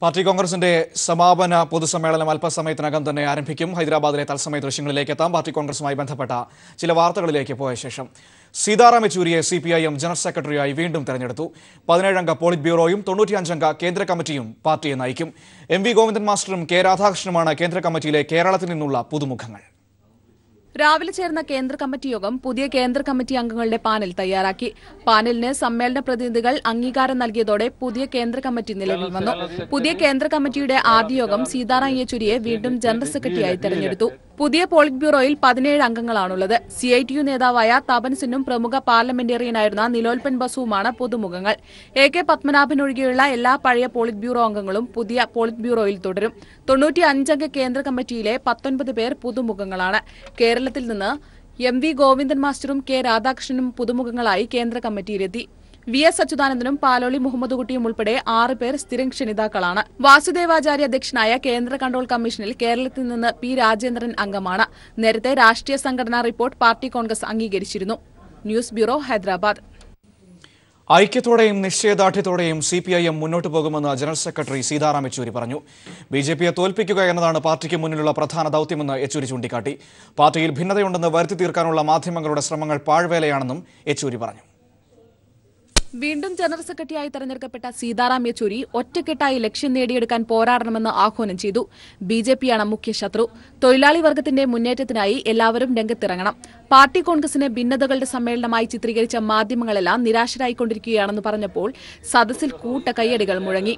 Party കോൺഗ്രസിന്റെ സമാപന പൊതുസമ്മേളനം അല്പസമയത്തിനകം തന്നെ ആരംഭിക്കും. ഹൈദരാബാദിലെ തത്സമയ ദൃശ്യങ്ങളിലേക്ക് എത്താം. പാർട്ടി കോൺഗ്രസുമായി ബന്ധപ്പെട്ട ചില വാർത്തകളിലേക്ക് പോയ ശേഷം സീതാറാം യെച്ചൂരിയെ CPIM ജനറൽ സെക്രട്ടറിയായി വീണ്ടും തെരഞ്ഞെടുത്തു. 17-അംഗ പോളിറ്റ് ബ്യൂറോയും 95-അംഗ കേന്ദ്ര കമ്മിറ്റിയും പാർട്ടിയെ നയിക്കും. MV ഗോവിന്ദൻ മാസ്റ്ററും K രാധാകൃഷ്ണനുമാണ് കേന്ദ്ര കമ്മിറ്റിയിലെ കേരളത്തിൽ നിന്നുള്ള പുതുമുഖങ്ങൾ. രാവിലെ ചേർന്ന കേന്ദ്ര കമ്മിറ്റി യോഗം പുതിയ കേന്ദ്ര കമ്മിറ്റി അംഗങ്ങളുടെ പാനൽ തയ്യാറാക്കി. പാനലിന് സമ്മേളന പ്രതിനിധികൾ അംഗീകാരം നൽകിയതോടെ പുതിയ കേന്ദ്ര കമ്മിറ്റി നിലവിൽ വന്നു. പുതിയ കേന്ദ്ര കമ്മിറ്റിയുടെ ആദ്യ യോഗം സീതാറാം യെച്ചൂരിയെ വീണ്ടും ജനറൽ സെക്രട്ടറിയായി തെരഞ്ഞെടുത്തു. പുതിയ പോളിറ്റ് ബ്യൂറോയിൽ 17 അംഗങ്ങളാണുള്ളത്. CITU നേതാവായ തപൻ സിന്നും പ്രമുഖ പാർലമെന്റേറിയനായിരുന്ന നിലോൽപൻ ബസുവുമാണ് പുതുമുഖങ്ങൾ. AK പത്മനാഭൻ ഒഴികെയുള്ള എല്ലാ പഴയ പോളിറ്റ് ബ്യൂറോ അംഗങ്ങളും പുതിയ പോളിറ്റ് ബ്യൂറോയിൽ തുടരും. 95-അംഗ കേന്ദ്ര കമ്മിറ്റിയിലെ 19 പേർ പുതുമുഖങ്ങളാണ്. കേരളത്തിൽ നിന്ന് MV ഗോവിന്ദൻ മാസ്റ്ററും K രാധാകൃഷ്ണനും പുതുമുഖങ്ങളായി കേന്ദ്ര കമ്മിറ്റിയിലെത്തി. VS അച്യുതാനന്ദനും പാലോളി മുഹമ്മദ് കുട്ടിയും ഉൾപ്പെടെ 6 പേർ സ്ഥിരം ക്ഷണിതാക്കളാണ്. വാസുദേവാചാര്യ അധ്യക്ഷനായ കേന്ദ്ര കൺട്രോൾ കമ്മീഷനിൽ കേരളത്തിൽ നിന്ന് P രാജേന്ദ്രൻ അംഗമാണ്. നേരത്തെ രാഷ്ട്രീയ സംഘടനാ റിപ്പോർട്ട് പാർട്ടി കോൺഗ്രസ് അംഗീകരിച്ചിരുന്നു. News bureau, Hyderabad. ഐക്യത്തോടെയും നിശ്ചയദാർഢ്യത്തോടെയും CPIM മുന്നോട്ട് പോകുമെന്ന് ജനറൽ സെക്രട്ടറി സീതാറാം യെച്ചൂരി പറഞ്ഞു. BJPയെ തോൽപ്പിക്കുക എന്നതാണ് പാർട്ടിക്ക് മുന്നിലുള്ള പ്രധാന ദൌത്യമെന്ന് യെച്ചൂരി ചൂണ്ടിക്കാട്ടി. പാർട്ടിയിൽ ഭിന്നതയുണ്ടെന്ന് വരുത്തി തീർക്കാനുള്ള മാധ്യമങ്ങളുടെ ശ്രമങ്ങൾ പാഴ്വേലയാണെന്നും യെച്ചൂരി പറഞ്ഞു. വീണ്ടും ജനറൽ സെക്രട്ടറിയായി തെരഞ്ഞെടുക്കപ്പെട്ട സീതാറാം യെച്ചൂരി ഒറ്റക്കെട്ടായി ലക്ഷ്യം നേടിയെടുക്കാൻ പോരാടണമെന്ന് ആഹ്വാനം ചെയ്തു. BJPയാണ് മുഖ്യ ശത്രു. തൊഴിലാളി വർഗത്തിന്റെ മുന്നേറ്റത്തിനായി എല്ലാവരും രംഗത്തിറങ്ങണം. പാർട്ടി കോൺഗ്രസിനെ ഭിന്നതകളുടെ സമ്മേളനമായി ചിത്രീകരിച്ച മാധ്യമങ്ങളെല്ലാം നിരാശരായിക്കൊണ്ടിരിക്കുകയാണെന്ന് പറഞ്ഞപ്പോൾ സദസ്സിൽ കൂട്ട കയ്യടികൾ മുഴങ്ങി.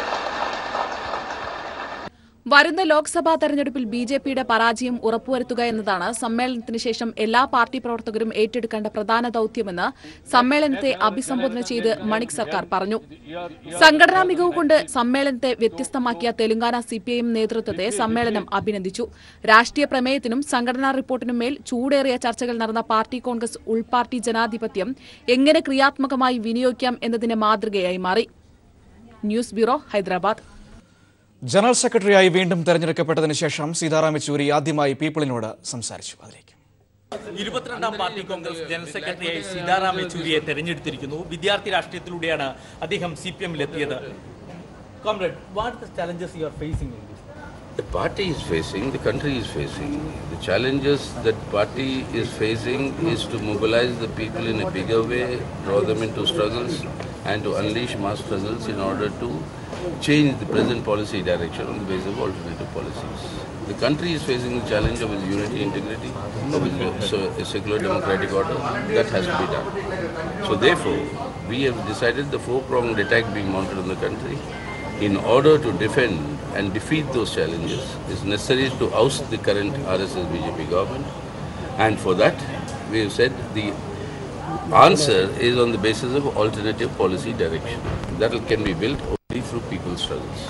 വരുന്ന ലോക്സഭാ തെരഞ്ഞെടുപ്പിൽ BJPയുടെ പരാജയം ഉറപ്പുവരുത്തുക എന്നതാണ് സമ്മേളനത്തിന് ശേഷം എല്ലാ പാർട്ടി പ്രവർത്തകരും ഏറ്റെടുക്കേണ്ട പ്രധാന ദൌത്യമെന്ന് സമ്മേളനത്തെ അഭിസംബോധന ചെയ്ത് മണിക് സർക്കാർ പറഞ്ഞു. സംഘടനാ മികവ് കൊണ്ട് സമ്മേളനത്തെ വ്യത്യസ്തമാക്കിയ തെലങ്കാന CPIM നേതൃത്വത്തെ സമ്മേളനം അഭിനന്ദിച്ചു. രാഷ്ട്രീയ പ്രമേയത്തിനും സംഘടനാ റിപ്പോർട്ടിനും മേൽ ചൂടേറിയ ചർച്ചകൾ നടന്ന പാർട്ടി കോൺഗ്രസ് ഉൾപാർട്ടി ജനാധിപത്യം എങ്ങനെ ക്രിയാത്മകമായി വിനിയോഗിക്കാം എന്നതിന് മാതൃകയായി മാറി. News bureau, Hyderabad. ജനറൽ സെക്രട്ടറിയായി വീണ്ടും തെരഞ്ഞെടുക്കപ്പെട്ടതിന് ശേഷം സീതാറാം യെച്ചൂരി ആദ്യമായി പീപ്പിളിനോട് സംസാരിച്ചു. അതിലേക്ക് 22-ാം പാർട്ടി കോൺഗ്രസ് ജനറൽ സെക്രട്ടറിയായി സീതാറാം യെച്ചൂരിയെ തെരഞ്ഞെടുത്തിരിക്കുന്നു. വിദ്യാർത്ഥി രാഷ്ട്രീയത്തിലൂടെയാണ് അദ്ദേഹം CPIMലെത്തിയത്. Comrade, what are the challenges you are facing in this? The party is facing, the country is facing. The challenges that party is facing is to mobilize the people in a bigger way, draw them into struggles and to unleash mass struggles in order to change the present policy direction on the basis of alternative policies. The country is facing the challenge of its unity, integrity, of its a secular democratic order. That has to be done. So therefore, we have decided the four-pronged attack being mounted on the country. In order to defend and defeat those challenges, it's necessary to oust the current RSS BJP government. And for that, we have said the answer is on the basis of alternative policy direction. That can be built only through people's struggles.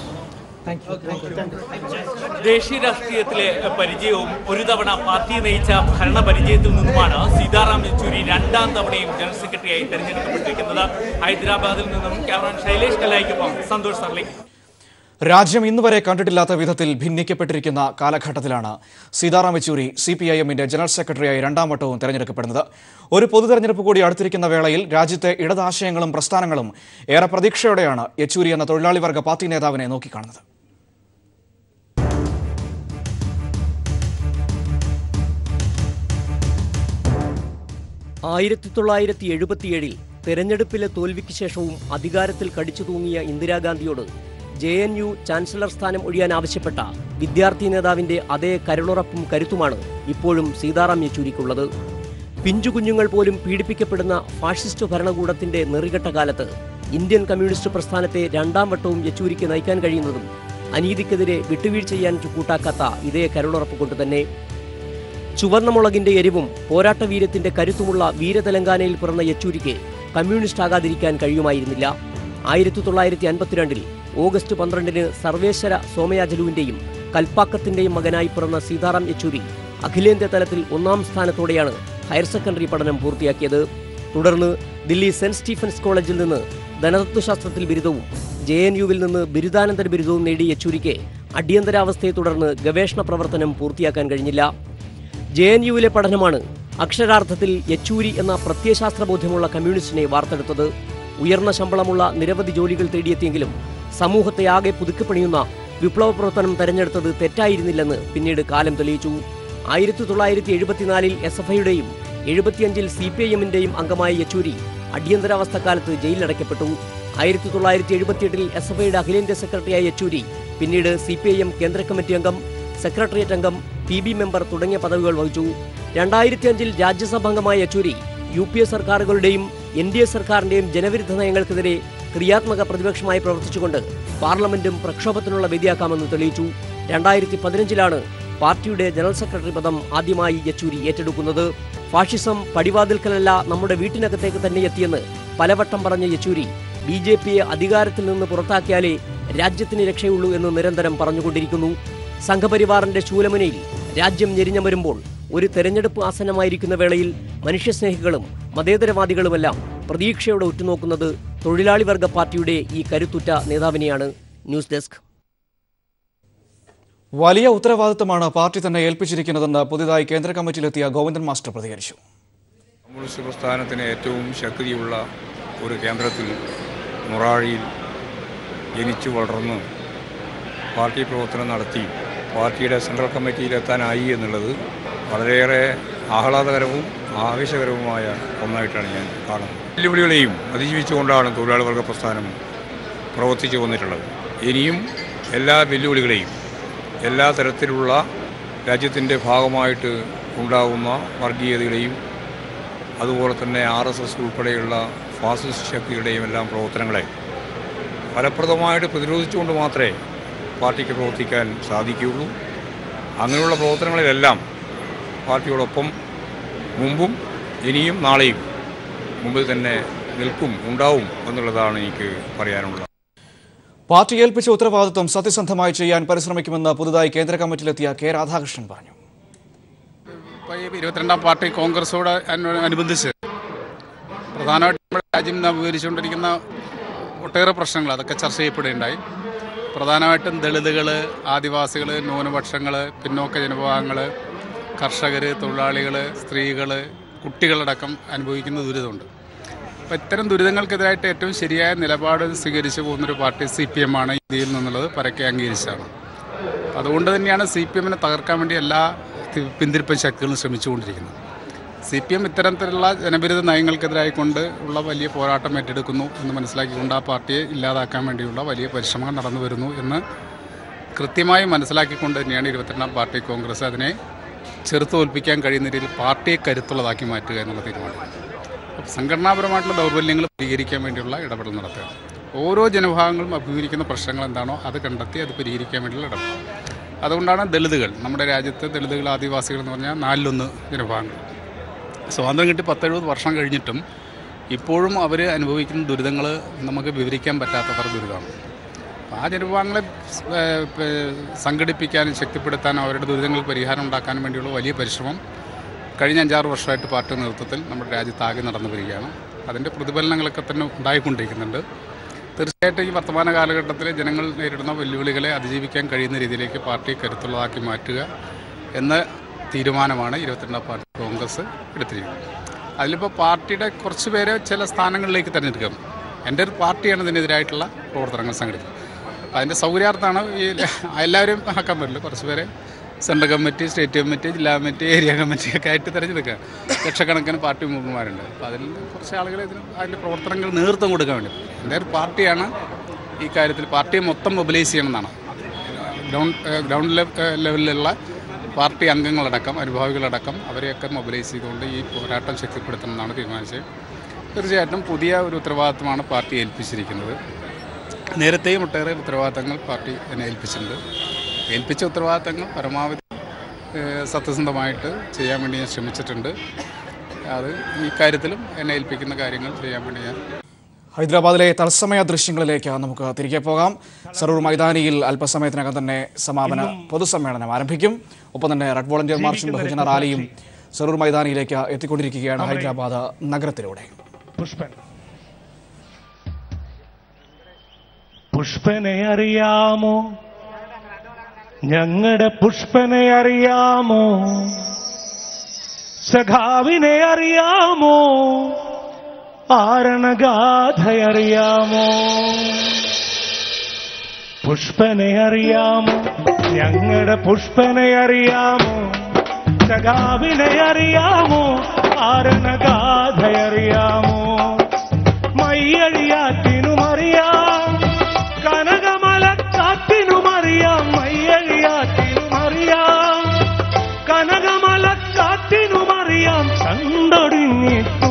ദേശീയ രാഷ്ട്രീയത്തിലെ പരിചയവും ഒരു തവണ പാർട്ടിയെ നയിച്ച ഭരണപരിചയത്തിൽ നിന്നുമാണ് സീതാറാം യെച്ചൂരി 2ാം തവണയും general സെക്രട്ടറിയായി തെരഞ്ഞെടുക്കപ്പെട്ടിരിക്കുന്നത്. ഹൈദരാബാദിൽ നിന്നും ക്യാമറമാൻ ശൈലേഷ് കല്ലായിക്കൊപ്പം സന്തോഷ് സർലി. രാജ്യം ഇന്നുവരെ കണ്ടിട്ടില്ലാത്ത വിധത്തിൽ ഭിന്നിക്കപ്പെട്ടിരിക്കുന്ന കാലഘട്ടത്തിലാണ് സീതാറാം യെച്ചൂരി CPIMന്റെ ജനറൽ സെക്രട്ടറിയായി 2ാം വട്ടവും തെരഞ്ഞെടുക്കപ്പെടുന്നത്. ഒരു പൊതു തെരഞ്ഞെടുപ്പ് കൂടി അടുത്തിരിക്കുന്ന വേളയിൽ രാജ്യത്തെ ഇടതാശയങ്ങളും പ്രസ്ഥാനങ്ങളും ഏറെ പ്രതീക്ഷയോടെയാണ് യെച്ചൂരി എന്ന തൊഴിലാളി വർഗ പാർട്ടി നേതാവിനെ നോക്കിക്കാണുന്നത്. 1977-ൽ തെരഞ്ഞെടുപ്പിലെ തോൽവിക്ക് ശേഷവും അധികാരത്തിൽ കടിച്ചു തൂങ്ങിയ ഇന്ദിരാഗാന്ധിയോട് JNU ചാൻസലർ സ്ഥാനം ഒഴിയാൻ ആവശ്യപ്പെട്ട വിദ്യാർത്ഥി നേതാവിന്റെ അതേ കരുളുറപ്പും കരുത്തുമാണ് ഇപ്പോഴും സീതാറാം യെച്ചൂരിക്കുള്ളത്. പിഞ്ചുകുഞ്ഞുങ്ങൾ പോലും പീഡിപ്പിക്കപ്പെടുന്ന ഫാഷിസ്റ്റ് ഭരണകൂടത്തിന്റെ നെറികെട്ട കാലത്ത് ഇന്ത്യൻ കമ്മ്യൂണിസ്റ്റ് പ്രസ്ഥാനത്തെ 2ാം വട്ടവും യെച്ചൂരിക്ക് നയിക്കാൻ കഴിയുന്നതും അനീതിക്കെതിരെ വിട്ടുവീഴ്ച ചെയ്യാൻ കൂട്ടാക്കാത്ത ഇതേ കരുളുറപ്പ് കൊണ്ടുതന്നെ. ചുവന്ന മുളകിന്റെ എരിവും പോരാട്ടവീര്യത്തിന്റെ കരുത്തുമുള്ള വീരതെലങ്കാനയിൽ പിറന്ന യെച്ചൂരിക്ക് കമ്മ്യൂണിസ്റ്റ് ആകാതിരിക്കാൻ കഴിയുമായിരുന്നില്ല. 1952-ൽ ഓഗസ്റ്റ് 12-ന് സർവേശ്വര സോമയാജലുവിന്റെയും കൽപ്പാക്കത്തിന്റെയും മകനായി പിറന്ന സീതാറാം യെച്ചൂരി അഖിലേന്ത്യാ തലത്തിൽ 1ാം സ്ഥാനത്തോടെയാണ് ഹയർ സെക്കൻഡറി പഠനം പൂർത്തിയാക്കിയത്. തുടർന്ന് ദില്ലി സെന്റ് സ്റ്റീഫൻസ് കോളേജിൽ നിന്ന് ധനതത്വശാസ്ത്രത്തിൽ ബിരുദവും JNUവിൽ നിന്ന് ബിരുദാനന്തര ബിരുദവും നേടിയ യെച്ചൂരിക്ക് അടിയന്തരാവസ്ഥയെ തുടർന്ന് ഗവേഷണ പ്രവർത്തനം പൂർത്തിയാക്കാൻ കഴിഞ്ഞില്ല. JNUവിലെ പഠനമാണ് അക്ഷരാർത്ഥത്തിൽ യെച്ചൂരി എന്ന പ്രത്യയശാസ്ത്രബോധ്യമുള്ള കമ്മ്യൂണിസ്റ്റിനെ വാർത്തെടുത്തത്. ഉയർന്ന ശമ്പളമുള്ള നിരവധി ജോലികൾ തേടിയെത്തിയെങ്കിലും സമൂഹത്തെ ആകെ പുതുക്കിപ്പണിയുന്ന വിപ്ലവ പ്രവർത്തനം തെരഞ്ഞെടുത്തത് തെറ്റായിരുന്നില്ലെന്ന് പിന്നീട് കാലം തെളിയിച്ചു. 1974 SFIയുടെയും 75 CPIMന്റെയും അംഗമായ യെച്ചൂരി അടിയന്തരാവസ്ഥക്കാലത്ത് ജയിലിലടയ്ക്കപ്പെട്ടു. 1978 SFIയുടെ അഖിലേന്ത്യാ സെക്രട്ടറിയായ യെച്ചൂരി പിന്നീട് CPIM കേന്ദ്ര കമ്മിറ്റി അംഗം, സെക്രട്ടേറിയറ്റ് അംഗം, PB മെമ്പർ തുടങ്ങിയ പദവികൾ വഹിച്ചു. 2005 രാജ്യസഭാംഗമായ യെച്ചൂരി UPA സർക്കാരുകളുടെയും NDA സർക്കാരിന്റെയും ജനവിരുദ്ധ നയങ്ങൾക്കെതിരെ ക്രിയാത്മക പ്രതിപക്ഷമായി പ്രവർത്തിച്ചുകൊണ്ട് പാർലമെന്റും പ്രക്ഷോഭത്തിനുള്ള വേദിയാക്കാമെന്ന് തെളിയിച്ചു. 2015 പാർട്ടിയുടെ ജനറൽ സെക്രട്ടറി പദം ആദ്യമായി യെച്ചൂരി ഏറ്റെടുക്കുന്നത്. ഫാഷിസം പടിവാതിൽക്കലല്ല, നമ്മുടെ വീട്ടിനകത്തേക്ക് തന്നെ എത്തിയെന്ന് പലവട്ടം പറഞ്ഞ യെച്ചൂരി BJPയെ അധികാരത്തിൽ നിന്ന് പുറത്താക്കിയാലേ രാജ്യത്തിന് രക്ഷയുള്ളൂ എന്ന് നിരന്തരം പറഞ്ഞുകൊണ്ടിരിക്കുന്നു. സംഘപരിവാറിന്റെ ശൂലമുനയിൽ രാജ്യം ഞെരിഞ്ഞമരുമ്പോൾ ഒരു തെരഞ്ഞെടുപ്പ് ആസന്നമായിരിക്കുന്ന വേളയിൽ മനുഷ്യസ്നേഹികളും മതേതരവാദികളുമെല്ലാം പ്രതീക്ഷയോടെ ഉറ്റുനോക്കുന്നത് തൊഴിലാളി വർഗ പാർട്ടിയുടെ ഈ കരുത്തുറ്റ നേതാവിനെയാണ്. News desk. വലിയ ഉത്തരവാദിത്തമാണ് പാർട്ടി തന്നെ ഏൽപ്പിച്ചിരിക്കുന്നതെന്ന് പുതിയതായി കേന്ദ്ര കമ്മിറ്റിയിലെത്തിയ ഗോവിന്ദൻ മാസ്റ്റർ പ്രതികരിച്ചു. കമ്മ്യൂണിസ്റ്റ് പ്രസ്ഥാനത്തിന് ഏറ്റവും ശക്തിയുള്ള ഒരു കേന്ദ്രത്തിൽ മൊറാഴിയിൽ ജനിച്ചു വളർന്ന് പാർട്ടി പ്രവർത്തനം നടത്തി പാർട്ടിയുടെ സെൻട്രൽ കമ്മിറ്റിയിലെത്താനായി എന്നുള്ളത് വളരെയേറെ ആഹ്ലാദകരവും ആവേശകരവുമായ ഒന്നായിട്ടാണ് ഞാൻ കാണുന്നത്. വെല്ലുവിളികളെയും അതിജീവിച്ചുകൊണ്ടാണ് തൊഴിലാളി വർഗ പ്രസ്ഥാനം പ്രവർത്തിച്ചു വന്നിട്ടുള്ളത്. ഇനിയും എല്ലാ വെല്ലുവിളികളെയും, എല്ലാ തരത്തിലുള്ള രാജ്യത്തിൻ്റെ ഭാഗമായിട്ട് ഉണ്ടാകുന്ന വർഗീയതകളെയും അതുപോലെ തന്നെ RSS ഉൾപ്പെടെയുള്ള ഫാസിസ്റ്റ് ശക്തികളുടെയും എല്ലാം പ്രവർത്തനങ്ങളെ ഫലപ്രദമായിട്ട് പ്രതിരോധിച്ചുകൊണ്ട് മാത്രമേ പാർട്ടിക്ക് പ്രവർത്തിക്കാൻ സാധിക്കുകയുള്ളൂ. അങ്ങനെയുള്ള പ്രവർത്തനങ്ങളിലെല്ലാം പാർട്ടിയോടൊപ്പം മുമ്പും ഇനിയും നാളെയും മുമ്പിൽ തന്നെ നിൽക്കും, ഉണ്ടാവും എന്നുള്ളതാണ് എനിക്ക് പറയാനുള്ളത്. പാർട്ടി ഏൽപ്പിച്ച ഉത്തരവാദിത്വം സത്യസന്ധമായി ചെയ്യാൻ പരിശ്രമിക്കുമെന്ന് പുതുതായി കേന്ദ്ര കമ്മിറ്റിയിലെത്തിയ K. രാധാകൃഷ്ണൻ പറഞ്ഞു. 22ാം പാർട്ടി കോൺഗ്രസോട് അനുബന്ധിച്ച് പ്രധാനമായിട്ടും നമ്മുടെ രാജ്യം അഭിമുഖീകരിച്ചുകൊണ്ടിരിക്കുന്ന ഒട്ടേറെ പ്രശ്നങ്ങൾ അതൊക്കെ ചർച്ച ചെയ്യപ്പെടുകയുണ്ടായി. പ്രധാനമായിട്ടും ദളിതുകൾ, ആദിവാസികൾ, ന്യൂനപക്ഷങ്ങൾ, പിന്നോക്ക ജനവിഭാഗങ്ങൾ, കർഷകർ, തൊഴിലാളികൾ, സ്ത്രീകൾ, കുട്ടികളടക്കം അനുഭവിക്കുന്ന ദുരിതമുണ്ട്. അപ്പോൾ ഇത്തരം ദുരിതങ്ങൾക്കെതിരായിട്ട് ഏറ്റവും ശരിയായ നിലപാട് സ്വീകരിച്ചു പോകുന്നൊരു പാർട്ടി CPM ആണ് ഇന്ത്യയിൽ നിന്നുള്ളത് പരക്കെ അംഗീകരിച്ചാണ്. അതുകൊണ്ട് തന്നെയാണ് CPMനെ തകർക്കാൻ വേണ്ടി എല്ലാ പിന്തിരിപ്പൻ ശക്തികളും ശ്രമിച്ചുകൊണ്ടിരിക്കുന്നത്. CPM ഇത്തരത്തിലുള്ള ജനവിരുദ്ധ നയങ്ങൾക്കെതിരായിക്കൊണ്ട് ഉള്ള വലിയ പോരാട്ടം ഏറ്റെടുക്കുന്നു എന്ന് മനസ്സിലാക്കിക്കൊണ്ട് ആ പാർട്ടിയെ ഇല്ലാതാക്കാൻ വേണ്ടിയുള്ള വലിയ പരിശ്രമങ്ങൾ നടന്നു വരുന്നു എന്ന് കൃത്യമായി മനസ്സിലാക്കിക്കൊണ്ട് തന്നെയാണ് 22ാം പാർട്ടി കോൺഗ്രസ് അതിനെ ചെറുത്തോൽപ്പിക്കാൻ കഴിയുന്ന രീതിയിൽ പാർട്ടിയെ കരുത്തുള്ളതാക്കി മാറ്റുക എന്നുള്ള തീരുമാനം. സംഘടനാപരമായിട്ടുള്ള ദൗർബല്യങ്ങൾ പരിഹരിക്കാൻ വേണ്ടിയുള്ള ഇടപെടൽ നടത്തുക. ഓരോ ജനവിഭാഗങ്ങളും അഭിമുഖീകരിക്കുന്ന പ്രശ്നങ്ങൾ എന്താണോ അത് കണ്ടെത്തി അത് പരിഹരിക്കാൻ വേണ്ടിയുള്ള ഇടപെടൽ. അതുകൊണ്ടാണ് ദളിതുകൾ, നമ്മുടെ രാജ്യത്ത് ദളിതുകൾ, ആദിവാസികൾ എന്ന് പറഞ്ഞാൽ 4/1 ജനവിഭാഗങ്ങൾ. സ്വാതന്ത്ര്യം കിട്ടി 10-70 വർഷം കഴിഞ്ഞിട്ടും ഇപ്പോഴും അവർ അനുഭവിക്കുന്ന ദുരിതങ്ങൾ നമുക്ക് വിവരിക്കാൻ പറ്റാത്തത്ര ദുരിതമാണ്. ആ ജനവിഭാഗങ്ങളെ സംഘടിപ്പിക്കാനും ശക്തിപ്പെടുത്താനും അവരുടെ ദുരിതങ്ങൾക്ക് പരിഹാരം ഉണ്ടാക്കാനും വേണ്ടിയുള്ള വലിയ പരിശ്രമം കഴിഞ്ഞ 5-6 വർഷമായിട്ട് പാർട്ടി നേതൃത്വത്തിൽ നമ്മുടെ രാജ്യത്താകെ നടന്നു വരികയാണ്. അതിൻ്റെ പ്രതിഫലനങ്ങളൊക്കെ തന്നെ ഉണ്ടായിക്കൊണ്ടിരിക്കുന്നുണ്ട്. തീർച്ചയായിട്ടും ഈ വർത്തമാന കാലഘട്ടത്തിൽ ജനങ്ങൾ നേരിടുന്ന വെല്ലുവിളികളെ അതിജീവിക്കാൻ കഴിയുന്ന രീതിയിലേക്ക് പാർട്ടി കരുത്തുള്ളതാക്കി മാറ്റുക എന്ന തീരുമാനമാണ് 22ാം പാർട്ടി കോൺഗ്രസ് എടുത്തിരിക്കുന്നത്. അതിലിപ്പോൾ പാർട്ടിയുടെ കുറച്ച് പേരെ ചില സ്ഥാനങ്ങളിലേക്ക് തിരഞ്ഞെടുക്കാം. എൻ്റെ ഒരു പാർട്ടിയാണ് ഇതിനെതിരായിട്ടുള്ള പ്രവർത്തനങ്ങൾ സംഘടിപ്പിക്കുന്നത്. അതിൻ്റെ സൗകര്യാർത്ഥമാണ് ഈ എല്ലാവരും ആക്കാൻ പറ്റില്ല. കുറച്ച് പേരെ സെൻട്രൽ കമ്മിറ്റി, സ്റ്റേറ്റ് കമ്മിറ്റി, ജില്ലാ കമ്മിറ്റി, ഏരിയ കമ്മിറ്റി ഒക്കെ ആയിട്ട് തിരഞ്ഞെടുക്കുക. ലക്ഷക്കണക്കിന് പാർട്ടി മെമ്പർമാരുണ്ട്. അപ്പോൾ അതിൽ കുറച്ച് ആളുകൾ അതിൻ്റെ പ്രവർത്തനങ്ങൾ നേതൃത്വം കൊടുക്കാൻ വേണ്ടി എൻ്റെ ഒരു പാർട്ടിയാണ് ഈ കാര്യത്തിൽ പാർട്ടിയെ മൊത്തം മൊബിലൈസ് ചെയ്യണമെന്നാണ്. ഗ്രൗണ്ട് ലെവലിലുള്ള പാർട്ടി അംഗങ്ങളടക്കം, അനുഭാവികളടക്കം അവരെയൊക്കെ മൊബിലൈസ് ചെയ്തുകൊണ്ട് ഈ പോരാട്ടം ശക്തിപ്പെടുത്തണമെന്നാണ് തീരുമാനിച്ചത്. തീർച്ചയായിട്ടും പുതിയ ഒരു ഉത്തരവാദിത്തമാണ് പാർട്ടി ഏൽപ്പിച്ചിരിക്കുന്നത്. നേരത്തെയും ഒട്ടേറെ ഉത്തരവാദിത്തങ്ങൾ പാർട്ടി എന്നെ ഏൽപ്പിച്ചിട്ടുണ്ട്. ഏൽപ്പിച്ച ഉത്തരവാദിത്തങ്ങൾ പരമാവധി സത്യസന്ധമായിട്ട് ചെയ്യാൻ വേണ്ടി ഞാൻ ശ്രമിച്ചിട്ടുണ്ട്. അത് ഈ കാര്യത്തിലും എന്നെ ഏൽപ്പിക്കുന്ന കാര്യങ്ങൾ ചെയ്യാൻ വേണ്ടി ഞാൻ. ഹൈദരാബാദിലെ തത്സമയ ദൃശ്യങ്ങളിലേക്ക് നമുക്ക് തിരികെ പോകാം. സറൂർ മൈതാനിയിൽ അല്പസമയത്തിനകം തന്നെ സമാപന പൊതുസമ്മേളനം ആരംഭിക്കും. ഒപ്പം തന്നെ റെഡ് വോളണ്ടിയർ മാർച്ചും ബഹുജന റാലിയും സറൂർ മൈതാനിയിലേക്ക് എത്തിക്കൊണ്ടിരിക്കുകയാണ് ഹൈദരാബാദ് നഗരത്തിലൂടെ. പുഷ്പനെ അറിയാമോ, ഞങ്ങളുടെ പുഷ്പനെ അറിയാമോ, സഖാവിനെ അറിയാമോ, ആരണഗാഥയറിയാമോ? പുഷ്പനെ അറിയാമോ ഞങ്ങളുടെ പുഷ്പനെ അറിയാമോ സഖാവിനെ അറിയാമോ ആരണഗാഥയറിയാമോ മയ്യഴിയാറ്റിനുമറിയാം കനകമലക്കാറ്റിനുമറിയാം മയ്യഴിയാറ്റിനുമറിയാം കനകമലക്കാറ്റിനുമറിയാം കണ്ടൊടിഞ്ഞിട്ടും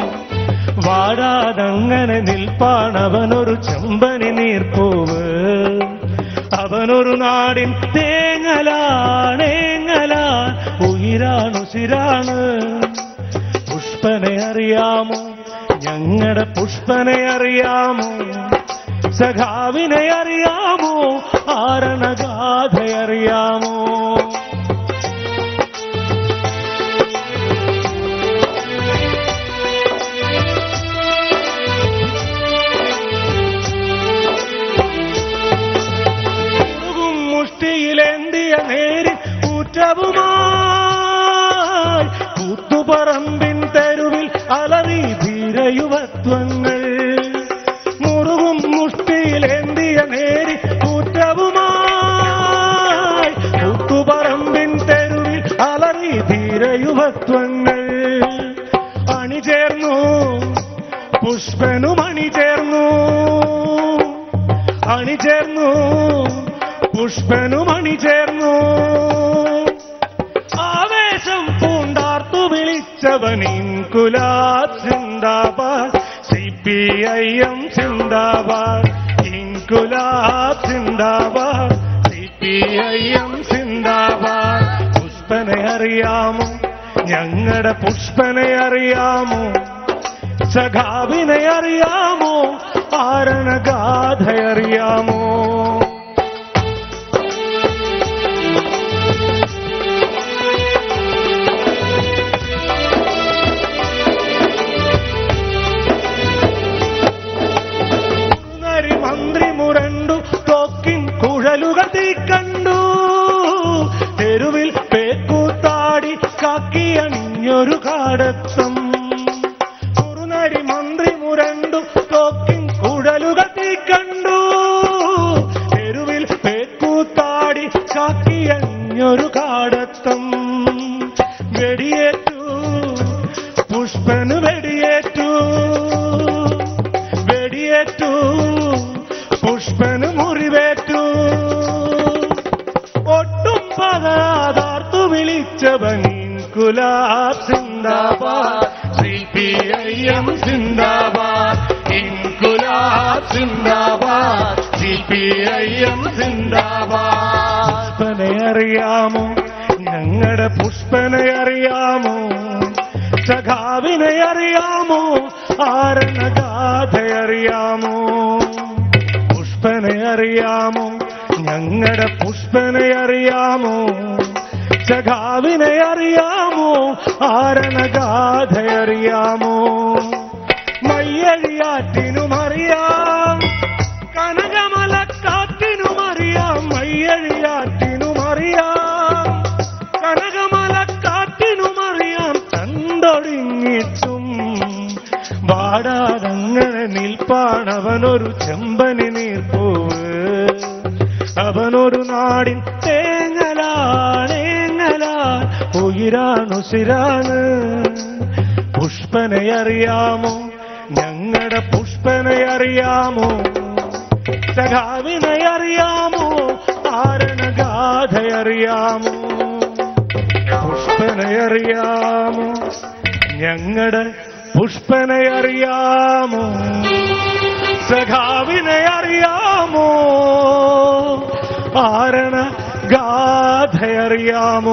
വാടാതങ്ങനെ നിൽപ്പാണവനൊരു ചെമ്പനി നീർപ്പൂവ് അവനൊരു നാടിൻ തേങ്ങലാണേങ്ങലാൻ ഉയിരാണുസിരാണ് പുഷ്പനെ അറിയാമോ ഞങ്ങളുടെ പുഷ്പനെ അറിയാമോ സഖാവിനെ അറിയാമോ ആരണഗാഥയറിയാമോ മുഷ്ടിയിലേന്തിയ നേരി ഊറ്റവുമായി കൂത്തുപറമ്പിൻ തെരുവിൽ അലറി ധീരയുവത്വങ്ങൾ മുറുകും മുഷ്ടിയിലേന്തിയ നേരി ഊറ്റവുമായി കൂത്തുപറമ്പിൻ തെരുവിൽ അലറി ധീരയുവത്വങ്ങൾ അണിചേർന്നു പുഷ്പനും അണിചേർന്നു അണിചേർന്നു പുഷ്പനും അണിചേർന്നു ആവേശം പൂണ്ടാർത്തു വിളിച്ചവൻ ഇൻകുലാബ് സിന്ദാബാദ് CPIM സിന്ദാബാദ് ഇൻകുലാബ് സിന്ദാബാദ് CPIM സിന്ദാബാദ് പുഷ്പനെ അറിയാമോ ഞങ്ങളുടെ പുഷ്പനെ അറിയാമോ സഖാവിനെ അറിയാമോ ആരണഗാഥയറിയാമോ കണ്ടു തെരുവിൽ പേക്കൂത്താടി കാക്കിയണിഞ്ഞൊരു കാടത്തം കുറുനരി മന്ത്രി മുരണ്ടു തോക്കിൻ കുഴലുകൾ തീക്കണ്ടു തെരുവിൽ പേക്കൂത്താടി കാക്കിയണിഞ്ഞൊരു കാടത്തം വെടിയേറ്റു പുഷ്പന് വെടിയേറ്റു വെടിയേറ്റു പുഷ്പന് മുറിവേറ്റു ഒട്ടും പതാതാർത്തു വിളിച്ചവൻ ഇൻകുലാബ് സിന്ദാബാദ് CPIM സിന്ദാബാദ് ഇൻകുലാബ് സിന്ദാബാദ് CPIM സിന്ദാബാദ് പുഷ്പനെ അറിയാമോ ഞങ്ങളുടെ പുഷ്പനെ അറിയാമോ സഖാവിനെ അറിയാമോ ആരണഗാഥയറിയാമോ പുഷ്പനെ അറിയാമോ ഞങ്ങളുടെ പുഷ്പനെ അറിയാമോ സഖാവിനെ അറിയാമോ ആരണഗാഥയറിയാമോ മയ്യഴിയാറ്റിനുമറിയാം കനകമലക്കാറ്റിനുമറിയാം മയ്യഴിയാറ്റിനുമറിയാം കനകമലക്കാറ്റിനുമറിയാം കണ്ടൊടിഞ്ഞിട്ടും വാടാതങ്ങനെ നിൽപ്പാണവനൊരു ചെമ്പനി നീർപ്പൂവ് അവനൊരു നാടിൻ തേങ്ങലാണേങ്ങലാൻ ഉയിരാണുസിരാണ് പുഷ്പനെ അറിയാമോ ഞങ്ങളുടെ പുഷ്പനെ അറിയാമോ സഖാവിനെ അറിയാമോ ആരണഗാഥയറിയാമോ പുഷ്പനെ അറിയാമോ ഞങ്ങളുടെ പുഷ്പനെ അറിയാമോ സഖാവിനെ അറിയാമോ ആരണഗാഥയറിയാമോ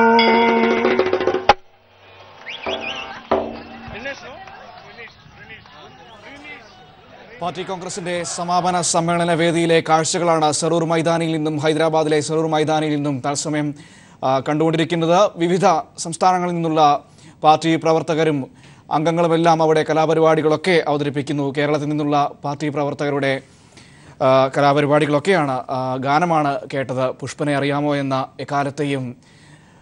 പാർട്ടി കോൺഗ്രസിന്റെ സമാപന സമ്മേളന വേദിയിലെ കാഴ്ചകളാണ് സരൂർ മൈതാനിയിൽ നിന്നും ഹൈദരാബാദിലെ സരൂർ മൈതാനിയിൽ നിന്നും തത്സമയം കണ്ടുകൊണ്ടിരിക്കുന്നത്. വിവിധ സംസ്ഥാനങ്ങളിൽ നിന്നുള്ള പാർട്ടി പ്രവർത്തകരും അംഗങ്ങളുമെല്ലാം അവിടെ കലാപരിപാടികളൊക്കെ അവതരിപ്പിക്കുന്നു. കേരളത്തിൽ നിന്നുള്ള പാർട്ടി പ്രവർത്തകരുടെ കലാപരിപാടികളൊക്കെയാണ്. ഗാനമാണ് കേട്ടത്. പുഷ്പനെ അറിയാമോ എന്ന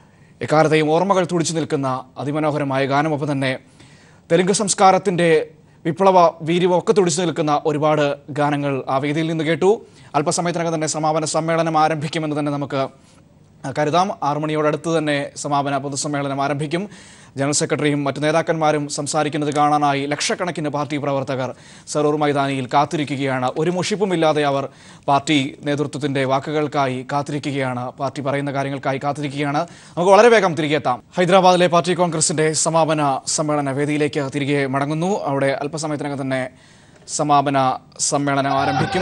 എക്കാലത്തെയും ഓർമ്മകൾ തുടിച്ചു നിൽക്കുന്ന അതിമനോഹരമായ ഗാനം. ഒപ്പം തന്നെ തെലുങ്ക് സംസ്കാരത്തിൻ്റെ വിപ്ലവ വീര്യമൊക്കെ തുടിച്ചു നിൽക്കുന്ന ഒരുപാട് ഗാനങ്ങൾ ആ വേദിയിൽ നിന്ന് കേട്ടു. അല്പസമയത്തിനകം തന്നെ സമാപന സമ്മേളനം ആരംഭിക്കുമെന്ന് തന്നെ നമുക്ക് കരുതാം. 6 മണിയോടടുത്ത് തന്നെ സമാപന പൊതുസമ്മേളനം ആരംഭിക്കും. ജനറൽ സെക്രട്ടറിയും മറ്റു നേതാക്കന്മാരും സംസാരിക്കുന്നത് കാണാനായി ലക്ഷക്കണക്കിന് പാർട്ടി പ്രവർത്തകർ സരൂർ മൈതാനിയിൽ കാത്തിരിക്കുകയാണ്. ഒരു മുഷിപ്പുമില്ലാതെ അവർ പാർട്ടി നേതൃത്വത്തിന്റെ വാക്കുകൾക്കായി കാത്തിരിക്കുകയാണ്, പാർട്ടി പറയുന്ന കാര്യങ്ങൾക്കായി കാത്തിരിക്കുകയാണ്. നമുക്ക് വളരെ വേഗം തിരികെ എത്താം. ഹൈദരാബാദിലെ പാർട്ടി കോൺഗ്രസിന്റെ സമാപന സമ്മേളന വേദിയിലേക്ക് തിരികെ മടങ്ങുന്നു. അവിടെ അല്പസമയത്തിനകം തന്നെ സമാപന സമ്മേളനം ആരംഭിക്കും.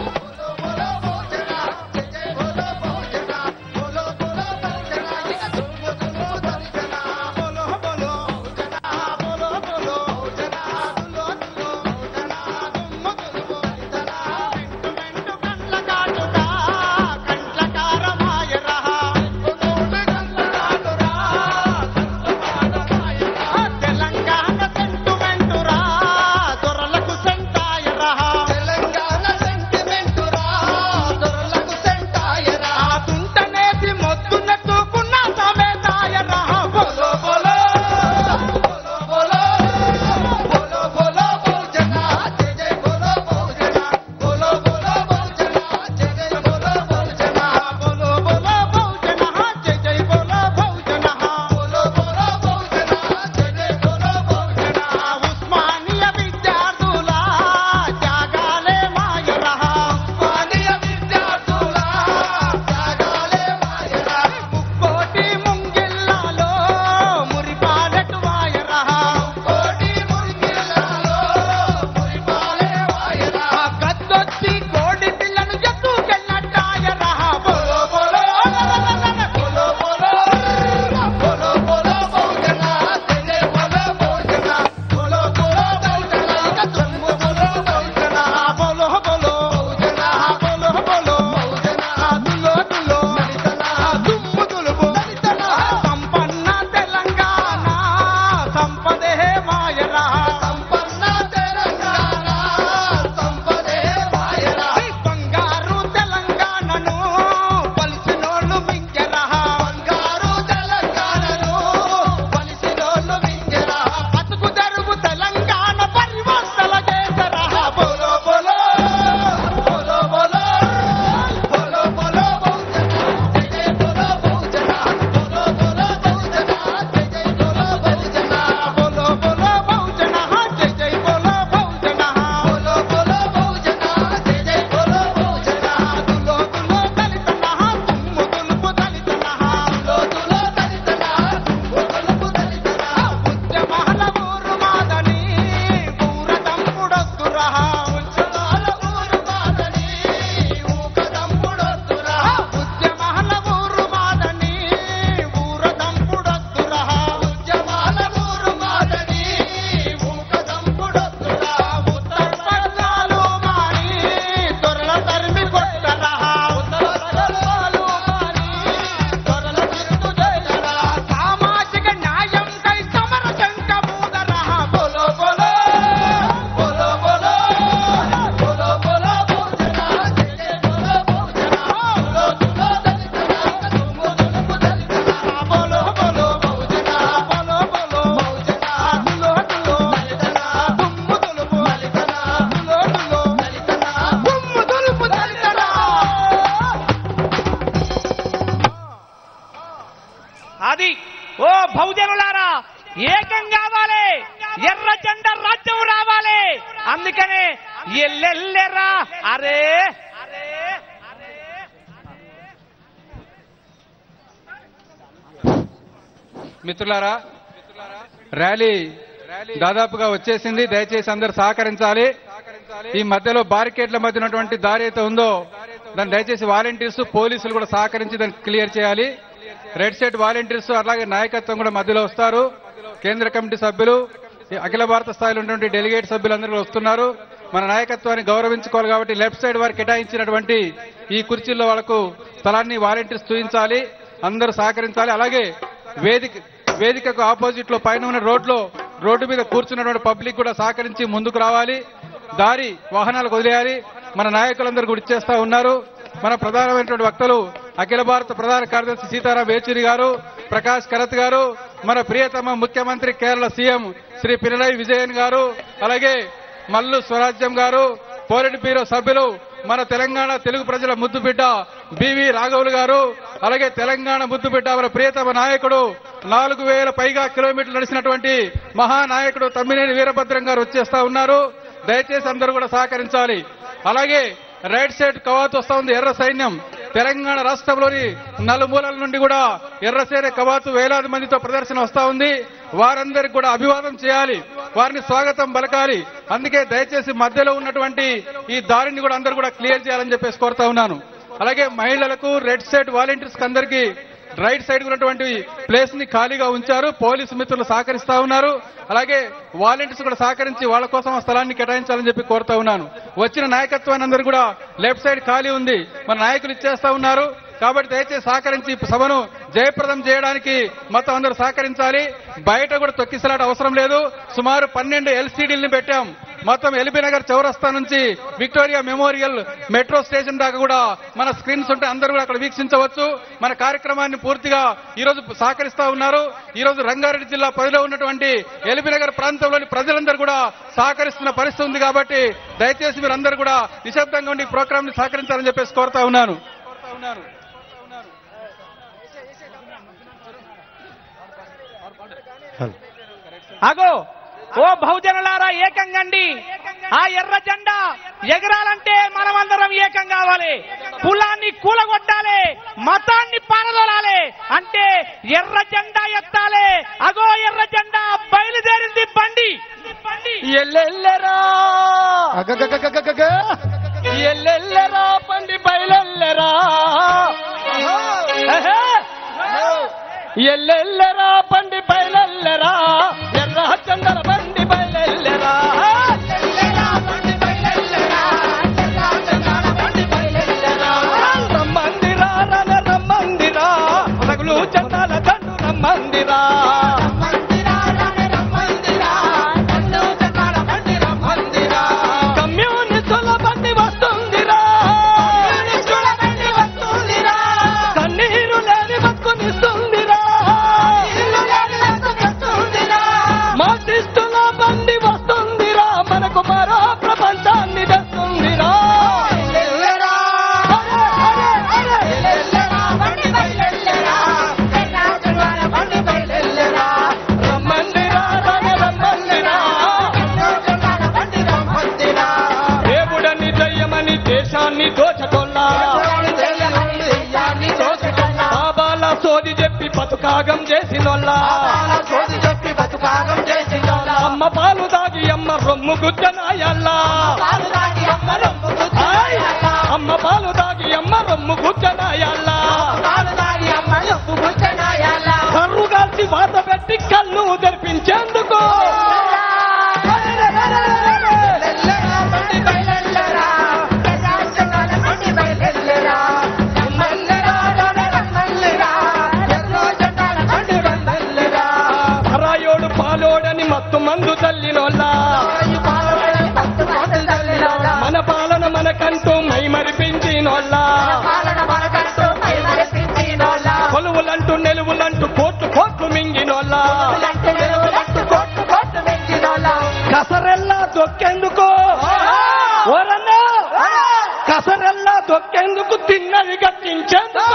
అది ఓ బహుజనులారా ఏకం కావాలి, ఎర్ర జెండా రాజ్యం రావాలి. అందుకనే ఎల్లెల్లెరా అరే మిత్రులారా, ర్యాలీ దాదాపుగా వచ్చేసింది. దయచేసి అందరు సహకరించాలి. ఈ మధ్యలో బారికేడ్ల మధ్య ఉన్నటువంటి దారి అయితే ఉందో దాన్ని దయచేసి వాలంటీర్స్ పోలీసులు కూడా సహకరించి దాన్ని క్లియర్ చేయాలి. రెడ్ సెట్ వాలంటీర్స్ అలాగే నాయకత్వం కూడా మధ్యలో వస్తారు. కేంద్ర కమిటీ సభ్యులు, అఖిల భారత స్థాయిలో ఉన్నటువంటి డెలిగేట్ సభ్యులందరూ వస్తున్నారు. మన నాయకత్వాన్ని గౌరవించుకోవాలి కాబట్టి లెఫ్ట్ సైడ్ వారికి కేటాయించినటువంటి ఈ కుర్చీల్లో వాళ్లకు స్థలాన్ని వాలంటీర్స్ చూపించాలి. అందరూ సహకరించాలి. అలాగే వేదికకు ఆపోజిట్ లో పైన ఉన్న రోడ్డు మీద కూర్చున్నటువంటి పబ్లిక్ కూడా సహకరించి ముందుకు రావాలి. దారి వాహనాలకు వదిలేయాలి. మన నాయకులందరూ కూడా ఇచ్చేస్తా ఉన్నారు. మన ప్రధానమైనటువంటి వక్తలు అఖిల భారత ప్రధాన కార్యదర్శి సీతారాం యేచూరి గారు, ప్రకాష్ కరత్ గారు, మన ప్రియతమ ముఖ్యమంత్రి కేరళ సీఎం శ్రీ పినరయి విజయన్ గారు, అలాగే మల్లు స్వరాజ్యం గారు, పోలిట్ బ్యూరో సభ్యులు, మన తెలంగాణ తెలుగు ప్రజల ముద్దుబిడ్డ బివి రాఘవులు గారు, అలాగే తెలంగాణ ముద్దుబిడ్డ మన ప్రియతమ నాయకుడు 4000 పైగా కిలోమీటర్లు నడిచినటువంటి మహానాయకుడు తమ్మినేని వీరభద్రం గారు వచ్చేస్తా ఉన్నారు. దయచేసి అందరూ కూడా సహకరించాలి. అలాగే రైట్ సైడ్ కవాతు వస్తా ఉంది ఎర్ర సైన్యం. తెలంగాణ రాష్ట్రంలోని నలుమూలల నుండి కూడా ఎర్రసేన కవాతు వేలాది మందితో ప్రదర్శన వస్తా ఉంది. వారందరికి కూడా అభివాదం చేయాలి, వారిని స్వాగతం పలకాలి. అందుకే దయచేసి మధ్యలో ఉన్నటువంటి ఈ దారిని కూడా అందరూ కూడా క్లియర్ చేయాలని చెప్పేసి కోరుతా ఉన్నాను. అలాగే మహిళలకు రెడ్ సైడ్ వాలంటీర్స్ అందరికీ రైట్ సైడ్ ఉన్నటువంటి ప్లేస్ ని ఖాళీగా ఉంచారు. పోలీసు మిత్రులు సహకరిస్తా ఉన్నారు. అలాగే వాలంటీర్స్ కూడా సహకరించి వాళ్ళ కోసం ఆ స్థలాన్ని కేటాయించాలని చెప్పి కోరుతా ఉన్నాను. వచ్చిన నాయకత్వాన్ని అందరూ కూడా లెఫ్ట్ సైడ్ ఖాళీ ఉంది, మన నాయకులు ఇచ్చేస్తా ఉన్నారు. కాబట్టి దయచేసి సహకరించి సభను జయప్రదం చేయడానికి మొత్తం అందరూ సహకరించాలి. బయట కూడా తొక్కిసలాట అవసరం లేదు. సుమారు 12 LCDల్ని పెట్టాం. మొత్తం ఎల్బీ నగర్ చౌరస్తా నుంచి విక్టోరియా మెమోరియల్ మెట్రో స్టేషన్ దాకా కూడా మన స్క్రీన్స్ ఉంటే అందరూ కూడా అక్కడ వీక్షించవచ్చు. మన కార్యక్రమాన్ని పూర్తిగా ఈ రోజు సహకరిస్తా ఉన్నారు. ఈ రోజు రంగారెడ్డి జిల్లా పరిధిలో ఉన్నటువంటి ఎల్బీ నగర్ ప్రాంతంలోని ప్రజలందరూ కూడా సహకరిస్తున్న పరిస్థితి ఉంది. కాబట్టి దయచేసి మీరు అందరూ కూడా నిశ్శబ్దంగా ఉండి ప్రోగ్రామ్ ని సహకరించాలని చెప్పేసి కోరుతా ఉన్నాను. అగో ఓ బహుజనులారా ఏకంగండి. ఆ ఎర్ర జెండా ఎగరాలంటే మనమందరం ఏకం కావాలి. కులాన్ని కూలగొట్టాలి, మతాన్ని పారదోలాలి అంటే ఎర్ర జెండా ఎత్తాలి. అగో ఎర్ర జెండా బయలుదేరింది బండి. ఎల్లెల్లరా ఎల్లెల్లరా బండి బయలెల్లరా, ఎల్లెల్లరా బండి బయలెల్లరా, ఎర్ర జెండల బండి బయలెల్లరా, రమ్మందిరా రన రమ్మందిరా, రగులు జెండాల దండు రమ్మందిరా, కమ్యూనిస్టుల బండి వస్తుందిరా, కన్నీరు లేని బతుకునిస్తుందిరా, మార్టిస్టుల బండి వస్తుందిరా, మనకు మరో ప్రపంచాన్ని తెస్తుందిరా. రమ్మందిరా రమ్మందిరా, దేవుడని దయ్యమని దేశాన్ని దోచకొల్లా, బాబాల సోది చెప్పి బతుకాగం చేసినోళ్ళ, అమ్మ పాలు దాగి అమ్మ రొమ్ము గుజ్జనాయల్లా, అమ్మ పాలు దాగి అమ్మ రొమ్ము గుజ్జనాయల్లా, కర్రు కాల్చి వాత పెట్టి కళ్ళు తెరిపించేందుకు రాయోడు పాలోడని మత్తు మందు తల్లినోళ్ళ, మన పాలన మనకంటూ మై మరిపించినోళ్ళ, కొలువులంటూ నెలువులంటూ కోట్లు మింగినోళ్ళ, కసరెల్లా దొక్కేందుకు ఓరన్నా, కసరెల్లా దొక్కేందుకు తిన్నది గట్టించేందుకు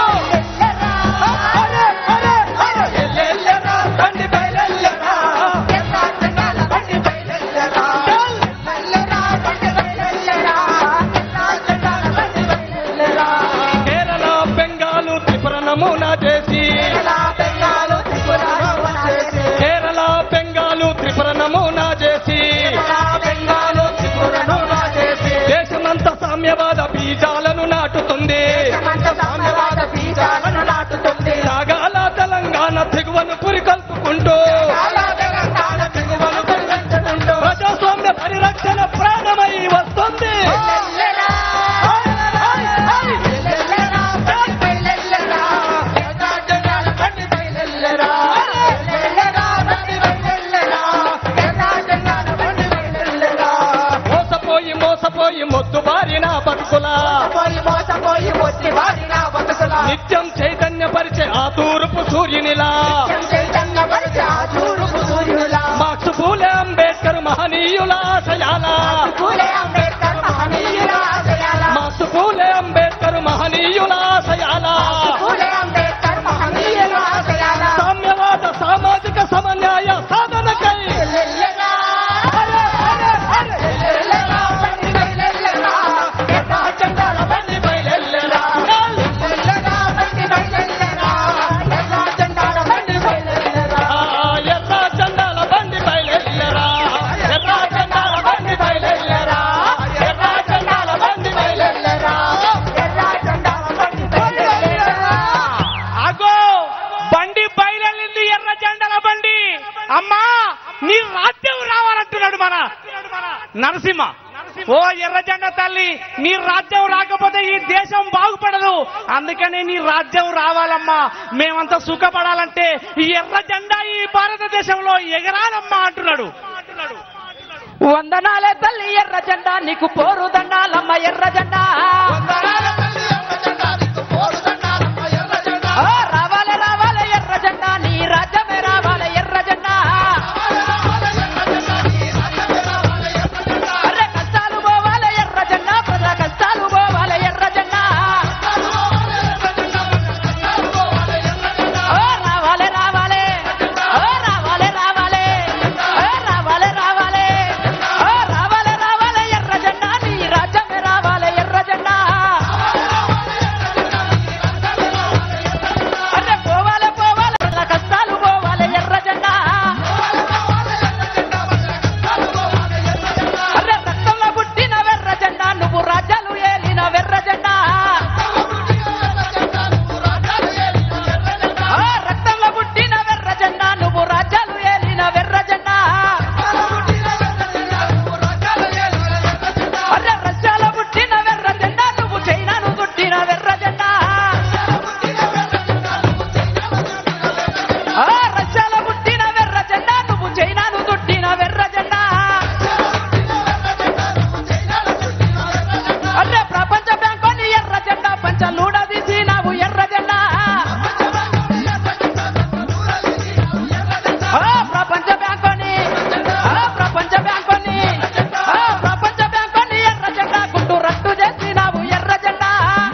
బండి బయలెల్లరా, కేరళ బెంగాలు త్రిపుర నమూనా చేసి, కేరళ బెంగాలు త్రిపుర నమూనా చేసి, దేశమంతా సామ్యవాద బీజాలను నాటుతుంది, ఓ ఎర్ర జెండా తల్లి, నీ రాజ్యం రాకపోతే ఈ దేశం బాగుపడదు. అందుకనే నీ రాజ్యం రావాలమ్మా. మేమంతా సుఖపడాలంటే ఈ ఎర్ర జెండా ఈ భారతదేశంలో ఎగరాలమ్మా అంటున్నాడు. వందనాలే తల్లి ఎర్ర జెండా, నీకు పోరు దండాలమ్మ ఎర్ర జెండా. రావాలే రావాలే ఎర్ర జెండా, నీ రాజ్యమే రావాలే ఎర్ర జెండా. అరే కష్టాలు పోవాలే ఎర్ర జెండా, ప్రజల కష్టాలు పోవాలే ఎర్ర జెండా. రావాలే రావాలే రావాలే రావాలే రావాలే రావాలే రావాలే రావాలే ఎర్ర జెండా, నీ రాజ్యమే రావాలే ఎర్ర జెండా. అరే పోవాలే పోవాలే ప్రజల కష్టాలు పోవాలే ఎర్ర జెండా. అరే రక్తంలో పుట్టిన వెర్ర జెండా, నువ్వు రాజ్యాలు ఏలిన వెర్ర జెండా. రక్తంలో పుట్టిన వెర్ర జెండా, నువ్వు రాజ్యాలు ఏలిన వెర్ర జెండా. అరే రష్యాలో పుట్టిన వెర్ర జెండా, నువ్వు చైనాను చుట్టిన వెర్ర జెండా. రష్యాలో పుట్టిన వెర్ర జెండా, నువ్వు చైనాను చుట్టిన వెర్ర జెండా. అరే ప్రపంచ బ్యాంకుని ఎర్ర జెండా, పంచలూడ తీసినావు ఎర్ర జెండా. ప్రపంచ బ్యాంకుని ప్రపంచ బ్యాంకుని ప్రపంచ బ్యాంకుని ఎర్ర జెండా, గుండు రట్టు చేసినావు ఎర్ర జెండా.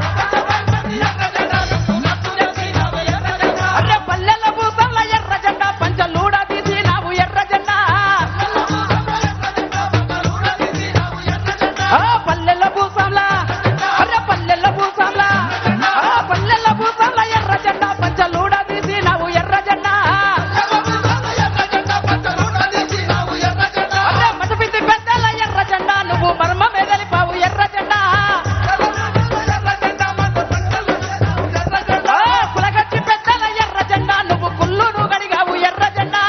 అరే పల్లెల భూసంల ఎర్ర జెండా, పంచలూడ తీసినావు ఎర్ర జెండా. పల్లెల భూసంల అరే పల్లెల భూసంల పల్లెల భూసంల ఎర్ర జెండా, పంచలూడ తీసినావు ఎర్ర జెండా. అరే మధుపితి పెద్దల ఎర్ర జెండా, నువ్వు మర్మమే తెలిపావు ఎర్ర జెండా. కులగచ్చి పెద్దల ఎర్ర జెండా, నువ్వు కుల్లును గడిగావు ఎర్ర జెండా.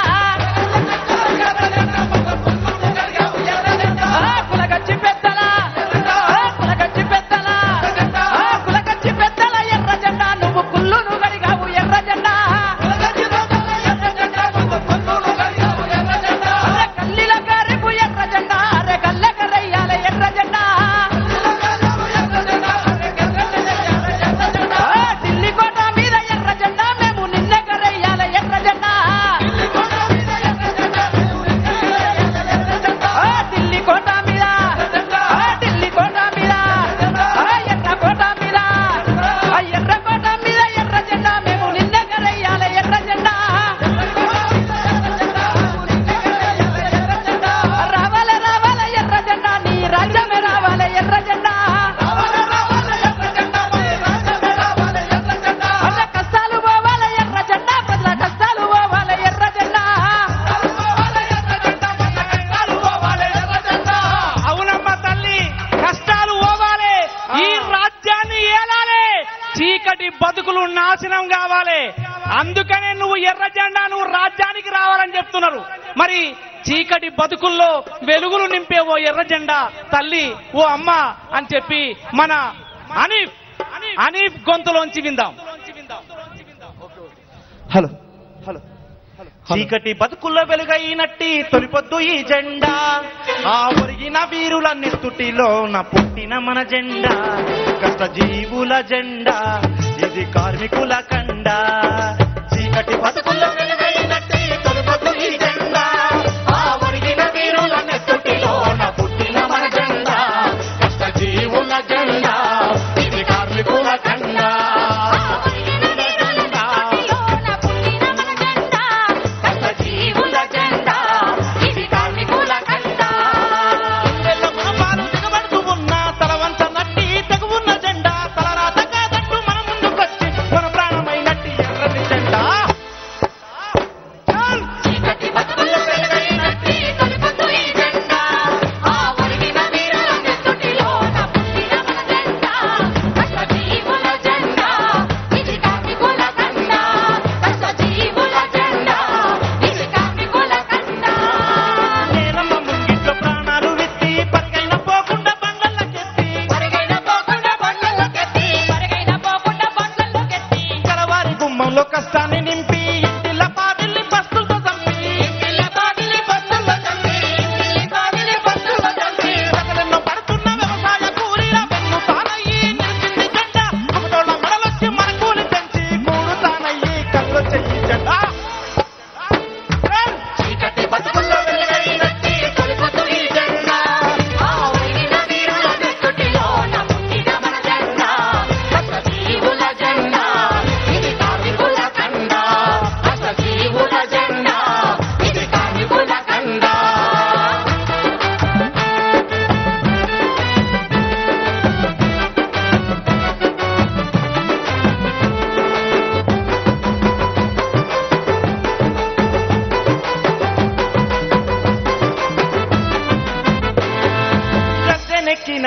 కులగచ్చి పెద్దల కులగచ్చి పెద్దల కులగచ్చి పెద్దల ఎర్ర జెండా, నువ్వు కుల్లును గడిగావు ఎర్ర జెండా. అరే కల్లిల గారెపు ఎర్ర జెండా, అరే గల్లెకరయ్యాల ఎర్ర జెండా. ఢిల్లీ కోట మీద ఎర్ర జెండా, మేము నిన్నెకరయ్యాల ఎర్ర జెండా. ఢిల్లీ కోట మీద ఢిల్లీ కోట మీద ఎర్ర కోట మీద ఎర్ర కోట మీద ఎర్ర జెండా, మేము నిన్నెకరయ్యాల ఎర్ర జెండా. రావాలే రావాలే ఎర్ర జెండా, నీ రాజ్యమే రావాలే ఎర్ర జెండా. అరే కష్టాలు పోవాలే ఎర్ర జెండా, ప్రజల కష్టాలు పోవాలే ఎర్ర జెండా. అవునమ్మా తల్లి, కష్టాలు పోవాలే, ఈ రాజ్యాన్ని ఏలాలే, చీకటి బతుకులు నాశనం కావాలి. అందుకనే నువ్వు ఎర్ర జెండా, నువ్వు రాజ్యానికి రావాలని చెప్తున్నారు. మరి చీకటి బతుకుల్లో వెలుగులు నింపే ఓ ఎర్ర జెండా తల్లి, ఓ అమ్మ అని చెప్పి మన అనీఫ్ గొంతులోంచి విందాం. హలో హలో చీకటి బతుకుల్లో వెలుగైనట్టి తొలిపొద్దు ఈ జెండా, ఆ ఒరిగిన వీరుల నెత్తుటిలో నా పుట్టిన మన జెండా. కష్టజీవుల జెండా, ఇది కార్మికుల కండ. చీకటి బతుకుల్లో వెలుగైనట్టి తొలిపొద్దు ఈ జెండా, ఆ ఒరిగిన వీరుల నెత్తుటిలో నా పుట్టిన మన జెండా. కష్టజీవుల జెండా, ఇది కార్మికుల కండ.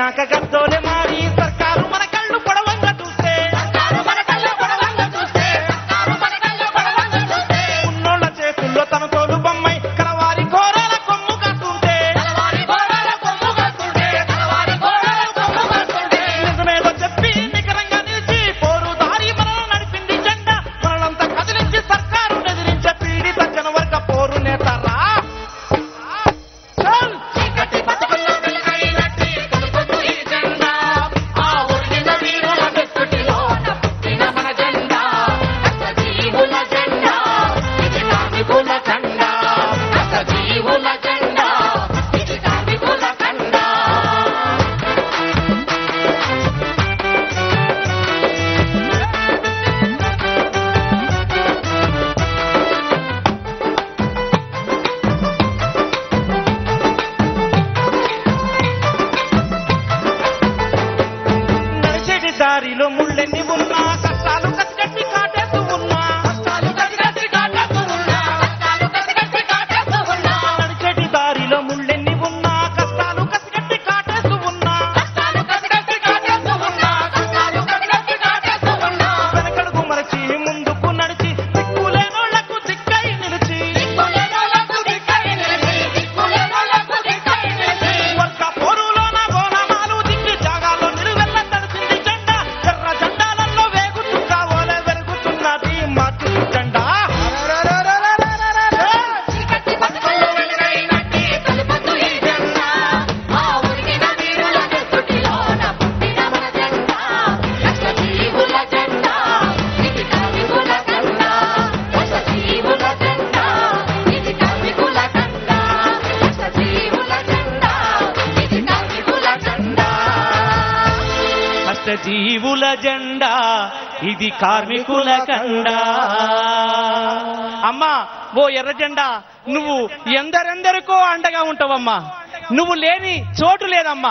వచ్చినాక గద్దోలే మారి సర్కారు మన కళ్ళు పొడవంగా చూస్తే ఉన్నోళ్ళ చేతుల్లో తన తోలు బొమ్మై కలవారి ఘోరాల కొమ్ము కాస్తుంటే నిజమేదో చెప్పి నికరంగా నిలిచి పోరు దారి మనల్ని నడిపింది జెండా మనలంతా కదిలించి సర్కారు ఎదిరించే పీడిత జనవర్గ పోరు నేతారా దారిలో ముళ్ళెన్ని ఉన్నా కష్టాలు కసిగట్టి కాటేస్తూ ఉన్నా నడిచేటి దారిలో ముళ్ళెన్ని ఉన్నా కష్టాలు కసిగట్టి కాటేస్తూ ఉన్నా వెనకడుగు మరచి ముందుకు నడిచి దిక్కులేనోళ్లకు దిక్కై నిలిచి వర్గ పోరులోన బోనమాలు దిక్కి జాగాలో నిలువెల్ల తడిసింది జెండా ఎర్ర జెండాలలో వేగుతుందా ఓలే వెలుగుతున్నది మార్చి జెండా జీవుల జెండా ఇది కార్మికుల కండా. అమ్మా ఓ ఎర్ర జెండా నువ్వు ఎందరెందరికో అండగా ఉంటావమ్మా. నువ్వు లేని చోటు లేదమ్మా.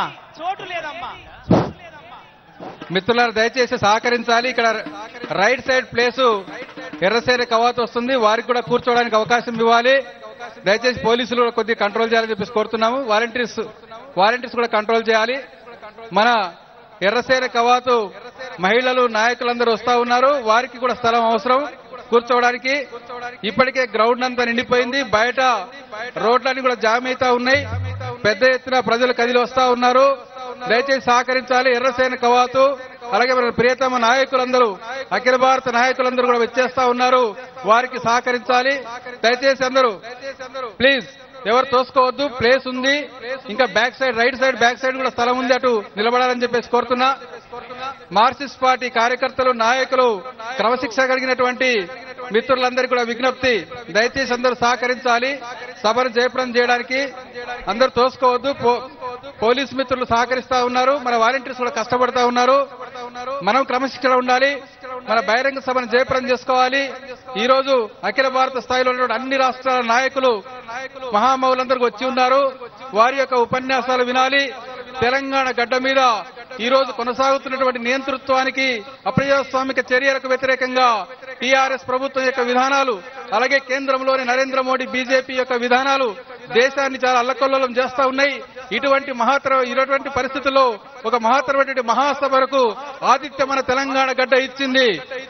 మిత్రులారా దయచేసి సహకరించాలి. ఇక్కడ రైట్ సైడ్ ప్లేసు ఎర్రసేన కవాతు వస్తుంది, వారికి కూడా కూర్చోవడానికి అవకాశం ఇవ్వాలి. దయచేసి పోలీసులు కూడా కొద్దిగా కంట్రోల్ చేయాలని చెప్పేసి కోరుతున్నాము. వాలంటీర్స్ కూడా కంట్రోల్ చేయాలి. మన ఎర్రసేన కవాతు మహిళలు నాయకులందరూ వస్తా ఉన్నారు, వారికి కూడా స్థలం అవసరం కూర్చోవడానికి. ఇప్పటికే గ్రౌండ్ అంతా నిండిపోయింది, బయట రోడ్లన్నీ కూడా జామ్ అవుతా ఉన్నాయి, పెద్ద ఎత్తున ప్రజలు కదిలి వస్తా ఉన్నారు. దయచేసి సహకరించాలి. ఎర్రసేన కవాతు అలాగే మన ప్రియతమ నాయకులందరూ, అఖిల భారత నాయకులందరూ కూడా వచ్చేస్తా ఉన్నారు, వారికి సహకరించాలి. దయచేసి అందరూ ప్లీజ్ ఎవరు తోసుకోవద్దు, ప్లేస్ ఉంది. ఇంకా back side right side back side కూడా స్థలం ఉంది, అటు నిలబడాలని చెప్పేసి కోరుతున్నా. మార్క్సిస్ట్ పార్టీ కార్యకర్తలు నాయకులు క్రమశిక్షణ కలిగినటువంటి మిత్రులందరికీ కూడా విజ్ఞప్తి, దయచేసి అందరూ సహకరించాలి. సభను జయప్రదం చేయడానికి అందరూ తోసుకోవద్దు. పోలీసు మిత్రులు సహకరిస్తా ఉన్నారు, మన వాలంటీర్స్ కూడా కష్టపడతా ఉన్నారు. మనం క్రమశిక్షణ ఉండాలి, మన బహిరంగ సభను జయప్రదం చేసుకోవాలి. ఈ రోజు అఖిల భారత స్థాయిలో ఉన్నటువంటి అన్ని రాష్ట్రాల నాయకులు మహామౌలందరికీ వచ్చి ఉన్నారు, వారి యొక్క ఉపన్యాసాలు వినాలి. తెలంగాణ గడ్డ మీద ఈ రోజు కొనసాగుతున్నటువంటి నియంతృత్వానికి, అప్రజాస్వామిక చర్యలకు వ్యతిరేకంగా టీఆర్ఎస్ ప్రభుత్వం యొక్క విధానాలు, అలాగే కేంద్రంలోని నరేంద్ర మోడీ బీజేపీ యొక్క విధానాలు దేశాన్ని చాలా అల్లకల్లోలం చేస్తా ఉన్నాయి. ఇటువంటి పరిస్థితుల్లో ఒక మహత్తరమైనటువంటి మహాసభకు ఆతిథ్యం మన తెలంగాణ గడ్డ ఇచ్చింది.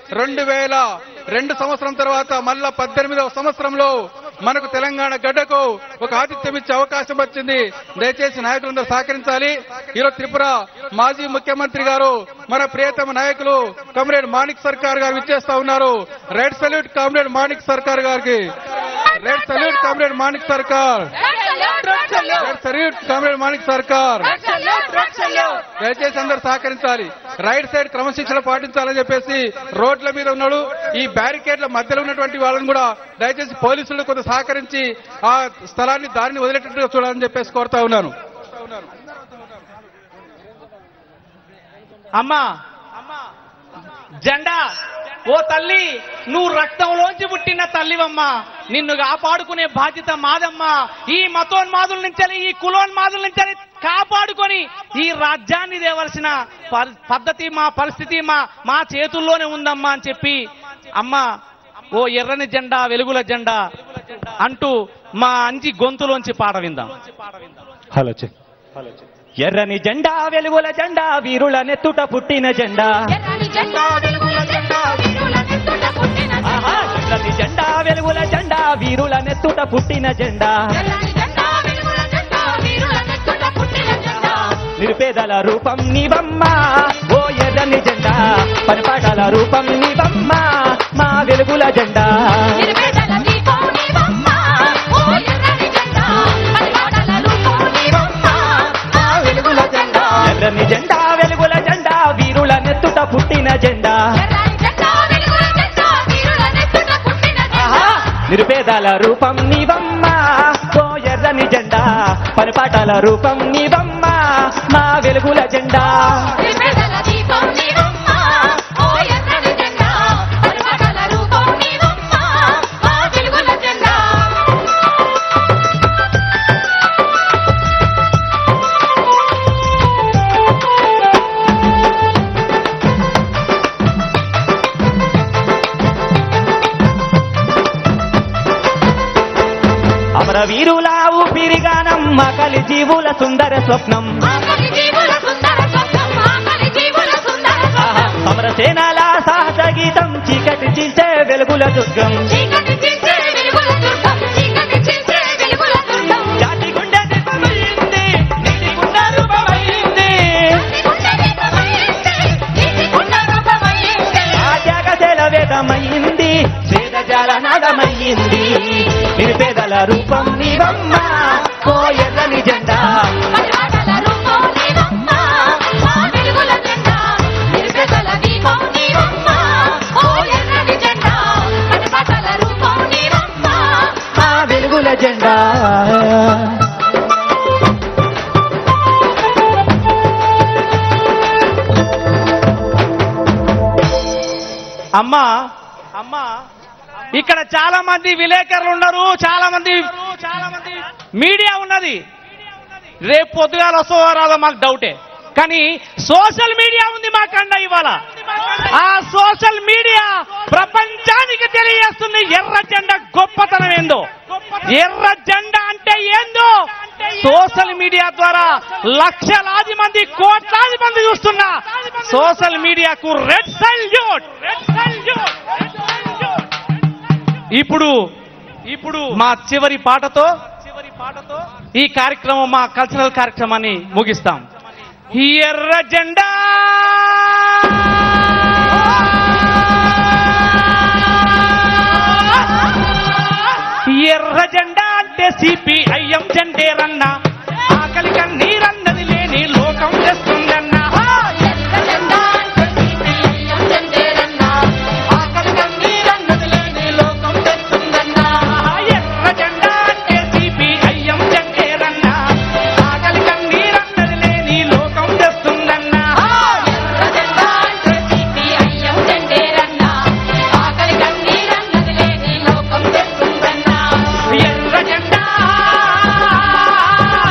2002 సంవత్సరం తర్వాత మళ్ళా 18వ సంవత్సరంలో మనకు తెలంగాణ గడ్డకు ఒక ఆతిథ్యం ఇచ్చే అవకాశం వచ్చింది. దయచేసి నాయకులందరూ సహకరించాలి. ఈరోజు త్రిపుర మాజీ ముఖ్యమంత్రి గారు, మన ప్రియతమ నాయకులు కామ్రేడ్ మాణిక్ సర్కార్ గారు విచ్చేస్తా ఉన్నారు. రెడ్ సల్యూట్ కామ్రేడ్ మాణిక్ సర్కార్ గారికి, రెడ్ సల్యూట్ కామ్రేడ్ మాణిక్ సర్కార్, రెడ్ సల్యూట్ కామ్రేడ్ మాణిక్ సర్కార్. దయచేసి అందరూ సహకరించాలి. రైట్ సైడ్ క్రమశిక్షణ పాటించాలని చెప్పేసి రోడ్ల మీద ఉన్నాడు. ఈ బ్యారికేడ్ల మధ్యలో ఉన్నటువంటి వాళ్ళని కూడా దయచేసి పోలీసులు కొంత సహకరించి ఆ స్థలాన్ని దారిని వదిలేటట్టుగా చూడాలని చెప్పేసి కోరుతా ఉన్నాను. అమ్మా జెండా ఓ తల్లి, నువ్వు రక్తంలోంచి పుట్టిన తల్లివమ్మా, నిన్ను కాపాడుకునే బాధ్యత మాదమ్మా. ఈ మతోన్మాదుల నుంచి, ఈ కులోన్మాదుల నుంచి కాపాడుకొని ఈ రాజ్యాన్ని దేవలసిన పద్ధతి, మా పరిస్థితి మా చేతుల్లోనే ఉందమ్మా అని చెప్పి అమ్మా ఓ ఎర్రని జెండా వెలుగుల జెండా అంటూ మా అంజి గొంతులోంచి పాట విందాం. హలో ఎర్రని జెండా వెలుగుల జెండా వీరుల నెత్తుట పుట్టిన జెండా ఎర్రని జెండా వెలుగుల జెండా వీరుల నెత్తుట పుట్టిన జెండా ఎర్రని జెండా వెలుగుల జెండా వీరుల నెత్తుట పుట్టిన జెండా ఎర్రని జెండా వెలుగుల జెండా వీరుల నెత్తుట పుట్టిన జెండా నిరుపేదల రూపం నీవమ్మ ఓ ఎర్రని జెండా పరిపాటల రూపం నీవమ్మ మా వెలుగుల జెండా నిరుపేదల దీపం నీవమ్మ ఓ ఎర్రని జెండా పరిపాటల రూపం నీవమ్మ మా వెలుగుల జెండా ఎర్రని జెండా వెలుగుల జెండా వీరుల నెత్తుట పుట్టిన జెండా ఎర్రని జెండా వెలుగుల జెండా వీరుల నెత్తుట పుట్టిన జెండా నిరుపేదల రూపం నీవమ్మ ఓ ఎర్రని జెండా పరిపాటల రూపం నీవమ్మ మా వెలుగుల జెండా నిరుపేదల దీపం నీవమ్మ ఓ ఎర్రని జెండా పరిపాటల రూపం నీవమ్మ మా వెలుగుల జెండా అమరవీరుల ఊపిరిగానమ్మ కలి జీవుల సుందర స్వప్నం ఆకలి జీవుల సుందర స్వప్నం ఆకలి జీవుల సుందర స్వప్నం అమరసేనల సాహస గీతం చీకటి చీల్చే వెలుగుల దుర్గం చీకటి చీల్చే వెలుగుల దుర్గం చీకటి చీల్చే వెలుగుల దుర్గం జాతి గుండె దీపమైంది నీటి గుండ రూపమైంది గుండె దీపమైంది నీటి గుండె రూపమైంది ఆ త్యాగశీల వేదమైంది వేదజాల నాదమైంది నిరుపేదల రూపం నీవమ్మ ఓ ఎర్రని జెండా పరిపాటల రూపం నీవమ్మ మా వెలుగుల జెండా నిరుపేదల దీపం నీవమ్మ ఓ ఎర్రని జెండా పరిపాటల రూపం నీవమ్మ మా వెలుగుల జెండా అమ్మా ఇక్కడ చాలా మంది విలేకరులు ఉన్నారు, చాలా మంది మీడియా ఉన్నది. రేపు పొద్దుగాల వస్తుందో రాదో మాకు డౌటే, కానీ సోషల్ మీడియా ఉంది మాకండ ఇవాళ. ఆ సోషల్ మీడియా ప్రపంచానికి తెలియజేస్తుంది ఎర్ర జెండా గొప్పతనం ఏందో, ఎర్ర జెండా అంటే ఏందో సోషల్ మీడియా ద్వారా లక్షలాది మంది కోట్లాది మంది చూస్తున్నా సోషల్ మీడియాకు రెడ్ సల్యూట్. ఇప్పుడు మా చివరి పాటతో ఈ కార్యక్రమం, మా కల్చరల్ కార్యక్రమాన్ని ముగిస్తాం. ఎర్ర జెండా ఎర్ర జెండా అంటే సిపిఐఎం జెండేరన్నా, ఆకలి కన్నీరన్నది లేని లోకం చేస్తుందన్నా. ఎర్ర జెండా అంటే సిపిఐఎం జెండేరన్నా, ఆకలి కన్నీరన్నది లేని లోకం తెస్తుందన్నా. ఎర్ర జెండా అంటే సిపిఐఎం జెండేరన్నా, ఆకలి కన్నీరన్నది లేని లోకం తెస్తుందన్నా. ఎర్ర జెండా అంటే సిపిఐఎం జెండేరన్నా, ఆకలి కన్నీరన్నది లేని లోకం తెస్తుందన్నా. ఎర్ర జెండా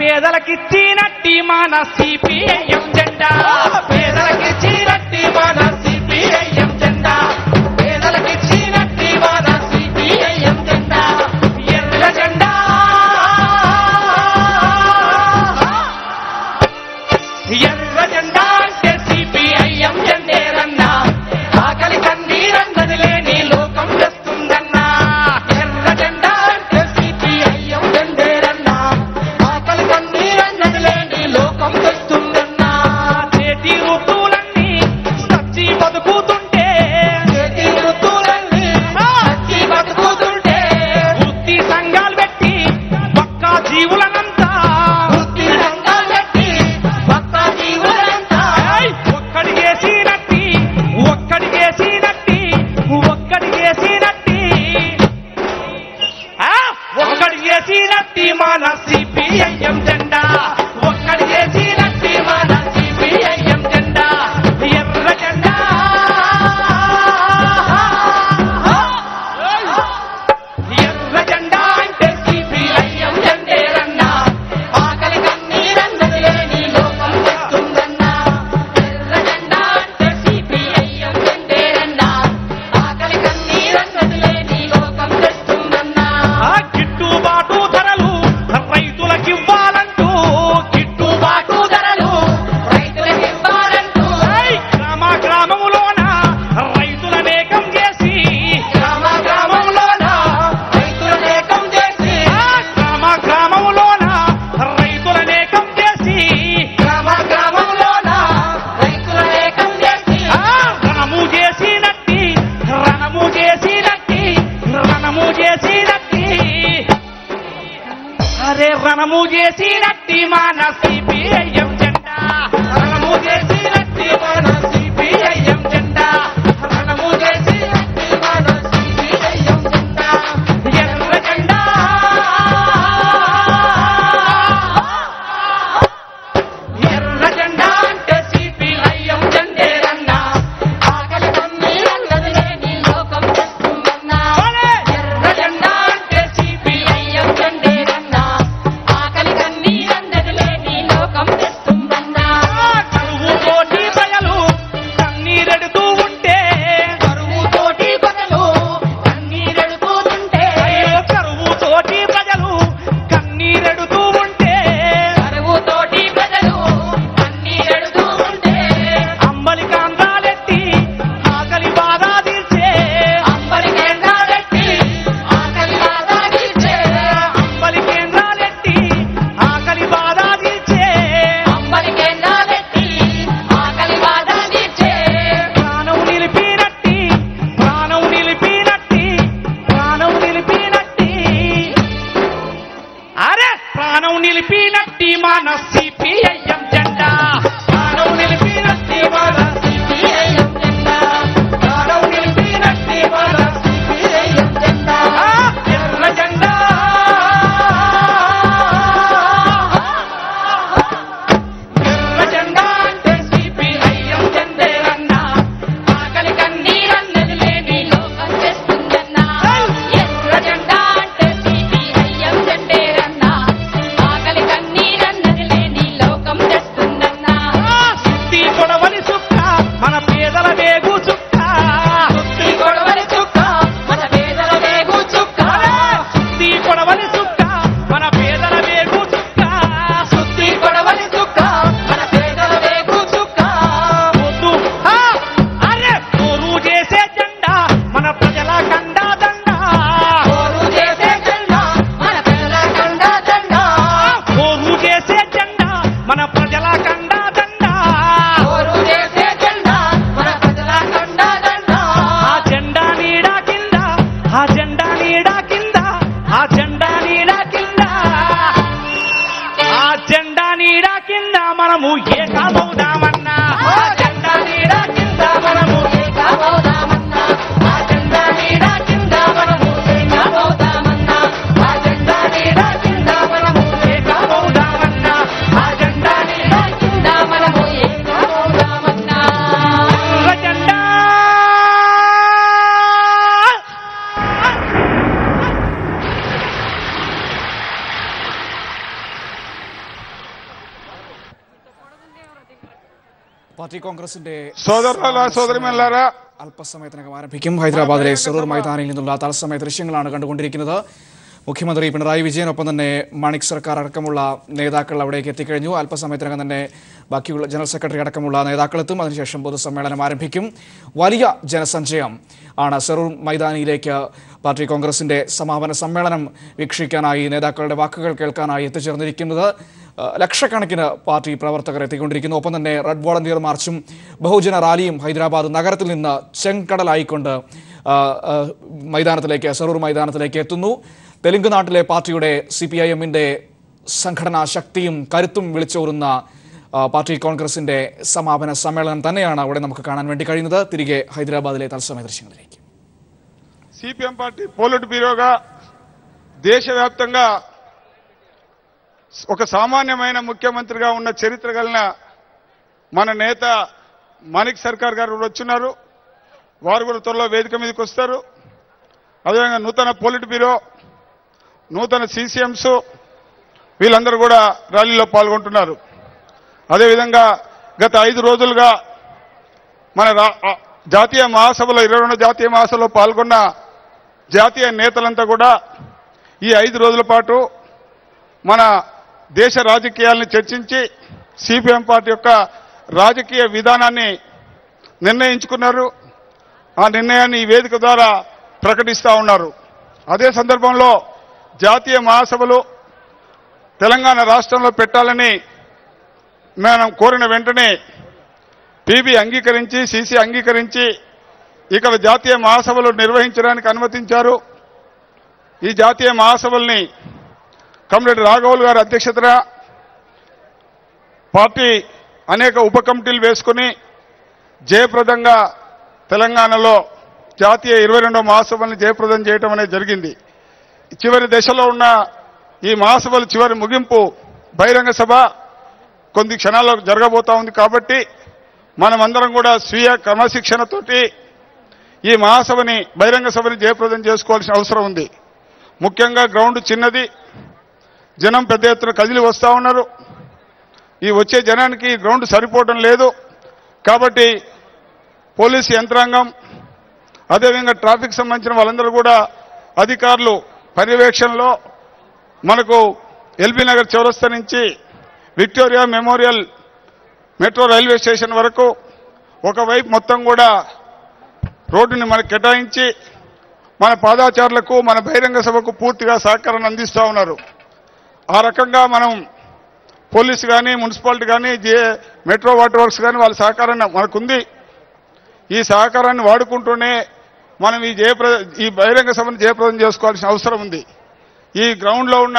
పేదలకిచ్చినట్టి మన సిపిఐఎం జెండా పేదలకిచ్చినట్టి మన సిపిఐఎం జెండా పేదలకిచ్చినట్టి మన సిపిఐఎం జెండా ఎర్ర జెండా ఎర్ర జెండా అంటే సిపిఐఎం జెండేరన్నా ఆకలి కన్నీరన్నది లేని లోకం తెస్తుందన్నా ఎర్ర జెండా అంటే సిపిఐఎం జెండేరన్నా ఆకలి కన్నీరన్నది లేని లోకం తెస్తుందన్నా చేతి ఋతువులన్నీ సచ్చి బతుకుతుంటే చేతి ఋతువులన్నీ సచ్చి బతుకుతుంటే వృత్తి సంఘాలు పెట్టి పక్కా జీవులనంతా వృత్తి సంఘాలు పెట్టి పక్కా జీవులనంతా ఒక్కడిగేసినట్టి ఒక్కడిగేసినట్టి ఒక్కడిగేసినట్టి ఒక్కడిగేసినట్టి మన సిపిఐఎం జెండా ఒక్కడిగేసినట్టి మన సిపిఐఎం జెండా ఎర్ర జెండా ఎర్ర జెండా అంటే సిపిఐఎం జెండేరన్నా ఆకలి కన్నీరన్నది లేని లోకం తెస్తుందన్నా ఎర్ర జెండా అంటే సిపిఐఎం జెండేరన్నా ఆకలి కన్నీరన్నది లేని లోకం తెస్తుందన్నా గిట్టుబాటు ధరలు రైతులకివ్వాలంటూ గిట్టుబాటు ధరలు రైతులకివ్వాలంటూ గ్రామ గ్రామములోన రైతులనేకం చేసి గ్రామ గ్రామములోన రైతులనేకం చేసి గ్రామ గ్రామములోన రైతులనేకం చేసి గ్రామ గ్రామములోన రైతులనేకం చేసి రణము చేసినట్టి రణము చేసినట్టి రణము చేసినట్టి అరే రణము చేసినట్టి మన సిపిఐఎం జెండా రణము చేసినట్టి మన సిపిఐఎం జెండా రణము చేసినట్టి మన సిపిఐఎం జెండా ఎర్ర జెండా ఎర్ర జెండా అంటే సిపిఐఎం జెండేరన్నా ఆకలి కన్నీరన్నది లేని లోకం తెస్తుందన్నా ఎర్ర జెండా అంటే సిపిఐఎం జెండేరన్నా ఆకలి కన్నీరన్నది లేని లోకం తెస్తుందన్నా కరువు తోటి ప్రజలు కన్నీరు పార్టీ కాంగ్రెസിന്റെ సోదరులారా അല്പസമയത്തിനകം ആരംഭിക്കും. ഹൈദരാബാദിലെ സറൂർ മൈതാനിൽ നിന്നുള്ള തത്സമയ ദൃശ്യങ്ങളാണ് കണ്ടുകൊണ്ടിരിക്കുന്നത്. മുഖ്യമന്ത്രി പിണറായി വിജയൻ ഒപ്പം തന്നെ മാണിക് സർക്കാർ അടക്കമുള്ള നേതാക്കൾ അവിടേക്ക് എത്തിക്കഴിഞ്ഞു. അല്പസമയത്തിനകം തന്നെ ബാക്കിയുള്ള ജനറൽ സെക്രട്ടറി അടക്കമുള്ള നേതാക്കളെത്തും. അതിനുശേഷം പൊതുസമ്മേളനം ആരംഭിക്കും. വലിയ ജനസഞ്ചയം ആണ് സറൂർ മൈതാനിയിലേക്ക് പാർട്ടി കോൺഗ്രസിന്റെ സമാപന സമ്മേളനം വീക്ഷിക്കാനായി നേതാക്കളുടെ വാക്കുകൾ കേൾക്കാനായി എത്തിച്ചേർന്നിരിക്കുന്നത്. ലക്ഷക്കണക്കിന് പാർട്ടി പ്രവർത്തകർ എത്തിക്കൊണ്ടിരിക്കുന്നു. ഒപ്പം തന്നെ റെഡ് വോളണ്ടിയർ മാർച്ചും ബഹുജന റാലിയും ഹൈദരാബാദ് നഗരത്തിൽ നിന്ന് ചെങ്കടലായിക്കൊണ്ട് മൈതാനത്തിലേക്ക് സറൂർ മൈതാനത്തിലേക്ക് എത്തുന്നു. തെലുങ്ക് നാട്ടിലെ പാർട്ടിയുടെ CPIM-ന്റെ സംഘടനാ ശക്തിയും കരുത്തും വിളിച്ചോറുന്ന പാർട്ടി കോൺഗ്രസിന്റെ സമാപന സമ്മേളനം തന്നെയാണ് അവിടെ നമുക്ക് കാണാൻ വേണ്ടി കഴിയുന്നത്. തിരികെ ഹൈദരാബാദിലെ തത്സമയ ദൃശ്യങ്ങളിലേക്ക്. CPM పార్టీ పోలిట్ బ్యూరోగా దేశవ్యాప్తంగా ఒక సామాన్యమైన ముఖ్యమంత్రిగా ఉన్న చరిత్ర కలిగిన మన నేత మాణిక్ సర్కార్ గారు వచ్చున్నారు. వారు కూడా త్వరలో వేదిక మీదకి వస్తారు. అదేవిధంగా నూతన పోలిట్ బ్యూరో, నూతన CCMs వీళ్ళందరూ కూడా ర్యాలీలో పాల్గొంటున్నారు. అదేవిధంగా గత 5 రోజులుగా మన జాతీయ మహాసభలో 22వ జాతీయ మహాసభలో పాల్గొన్న జాతీయ నేతలంతా కూడా ఈ 5 రోజుల పాటు మన దేశ రాజకీయాలను చర్చించి CPM పార్టీ యొక్క రాజకీయ విధానాన్ని నిర్ణయించుకున్నారు. ఆ నిర్ణయాన్ని ఈ వేదిక ద్వారా ప్రకటిస్తూ ఉన్నారు. అదే సందర్భంలో జాతీయ మహాసభలు తెలంగాణ రాష్ట్రంలో పెట్టాలని మనం కోరిన వెంటనే PB అంగీకరించి CC అంగీకరించి ఇక్కడ జాతీయ మహాసభలు నిర్వహించడానికి అనుమతించారు. ఈ జాతీయ మహాసభల్ని కమ్రేడ్ రాఘవులు గారి అధ్యక్షతన పార్టీ అనేక ఉప కమిటీలు వేసుకుని జయప్రదంగా తెలంగాణలో జాతీయ 22వ మహాసభల్ని జయప్రదం చేయడం అనేది జరిగింది. చివరి దశలో ఉన్న ఈ మహాసభలు చివరి ముగింపు బహిరంగ సభ కొన్ని క్షణాల్లో జరగబోతా ఉంది. కాబట్టి మనమందరం కూడా స్వీయ క్రమశిక్షణతోటి ఈ మహాసభని బహిరంగ సభని జయప్రదం చేసుకోవాల్సిన అవసరం ఉంది. ముఖ్యంగా గ్రౌండ్ చిన్నది, జనం పెద్ద ఎత్తున కదిలి వస్తూ ఉన్నారు. ఈ వచ్చే జనానికి గ్రౌండ్ సరిపోవడం లేదు. కాబట్టి పోలీసు యంత్రాంగం అదేవిధంగా ట్రాఫిక్ సంబంధించిన వాళ్ళందరూ కూడా అధికారులు పర్యవేక్షణలో మనకు ఎల్బీ నగర్ చౌరస్తా నుంచి Victoria Memorial metro railway station వరకు ఒకవైపు మొత్తం కూడా రోడ్డుని మనకు కేటాయించి మన పాదాచారులకు మన బహిరంగ సభకు పూర్తిగా సహకారాన్ని అందిస్తూ ఉన్నారు. ఆ రకంగా మనం పోలీసు కానీ మున్సిపాలిటీ కానీ మెట్రో వాటర్ వర్క్స్ కానీ వాళ్ళ సహకారాన్ని మనకుంది. ఈ సహకారాన్ని వాడుకుంటూనే మనం ఈ బహిరంగ సభను జయప్రదం చేసుకోవాల్సిన అవసరం ఉంది. ఈ గ్రౌండ్లో ఉన్న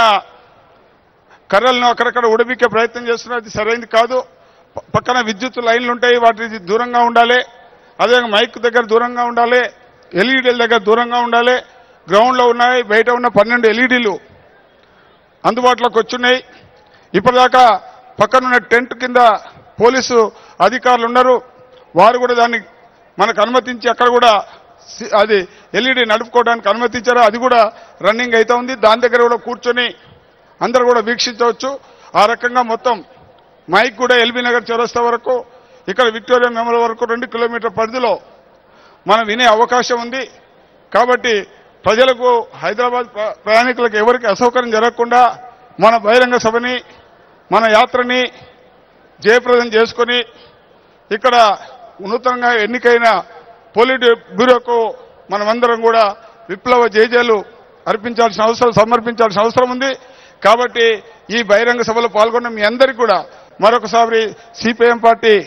కర్రలను అక్కడక్కడ ఉడిపికే ప్రయత్నం చేస్తున్నది సరైనది కాదు. పక్కన విద్యుత్ లైన్లు ఉంటాయి, వాటి దూరంగా ఉండాలి. అదేవిధంగా మైక్ దగ్గర దూరంగా ఉండాలి, ఎల్ఈడీల దగ్గర దూరంగా ఉండాలి. గ్రౌండ్లో ఉన్నాయి, బయట ఉన్న 12 ఎల్ఈడీలు అందుబాటులోకి వచ్చున్నాయి. ఇప్పటిదాకా పక్కనున్న టెంట్ కింద పోలీసు అధికారులు ఉన్నారు. వారు కూడా దాన్ని మనకు అనుమతించి అక్కడ కూడా అది ఎల్ఈడీ నడుపుకోవడానికి అనుమతించారు. అది కూడా రన్నింగ్ అవుతా ఉంది. దాని దగ్గర కూడా కూర్చొని అందరూ కూడా వీక్షించవచ్చు. ఆ రకంగా మొత్తం మైక్ కూడా ఎల్బీ నగర్ చౌరస్తా వరకు, ఇక్కడ విక్టోరియా మెమోరియల్ వరకు 2 కిలోమీటర్ల పరిధిలో మనం వినే అవకాశం ఉంది. కాబట్టి ప్రజలకు, హైదరాబాద్ ప్రయాణికులకు ఎవరికి అసౌకర్యం జరగకుండా మన బహిరంగ సభని, మన యాత్రని జయప్రదం చేసుకొని ఇక్కడ నూతనంగా ఎన్నికైన పోలిట్ బ్యూరోకు మనమందరం కూడా విప్లవ జయజయలు సమర్పించాల్సిన అవసరం ఉంది. కాబట్టి ఈ బహిరంగ సభలో పాల్గొన్న మీ అందరికీ కూడా మరొకసారి CPM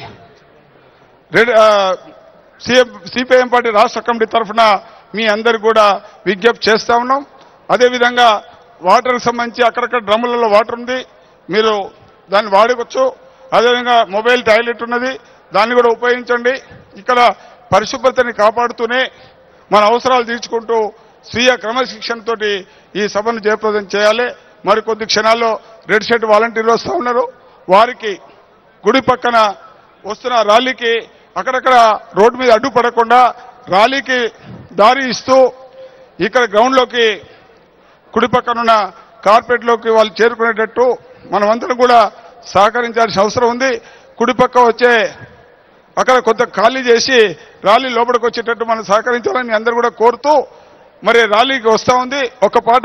పార్టీ రాష్ట్ర కమిటీ తరఫున మీ అందరికీ కూడా విజ్ఞప్తి చేస్తా ఉన్నాం. అదేవిధంగా వాటర్కి సంబంధించి అక్కడక్కడ డ్రమ్ములలో వాటర్ ఉంది, మీరు దాన్ని వాడుకోవచ్చు. అదేవిధంగా మొబైల్ టాయిలెట్ ఉన్నది, దాన్ని కూడా ఉపయోగించండి. ఇక్కడ పరిశుభ్రతని కాపాడుతూనే మన అవసరాలు తీర్చుకుంటూ స్వీయ క్రమశిక్షణతో ఈ సభను జయప్రదం చేయాలి. మరికొద్ది క్షణాల్లో రెడ్ షర్ట్ వాలంటీర్లు వస్తూ ఉన్నారు. వారికి గుడి పక్కన వస్తున్న ర్యాలీకి అక్కడక్కడ రోడ్డు మీద అడ్డుపడకుండా ర్యాలీకి దారి ఇస్తూ ఇక్కడ గ్రౌండ్లోకి కుడి పక్కనున్న కార్పెట్లోకి వాళ్ళు చేరుకునేటట్టు మనమందరం కూడా సహకరించాల్సిన అవసరం ఉంది. కుడి పక్క వచ్చే అక్కడ కొంత ఖాళీ చేసి ర్యాలీ లోపలికి వచ్చేటట్టు మనం సహకరించాలని అందరూ కూడా కోరుతూ మరి ర్యాలీకి వస్తూ ఉంది. ఒక పాట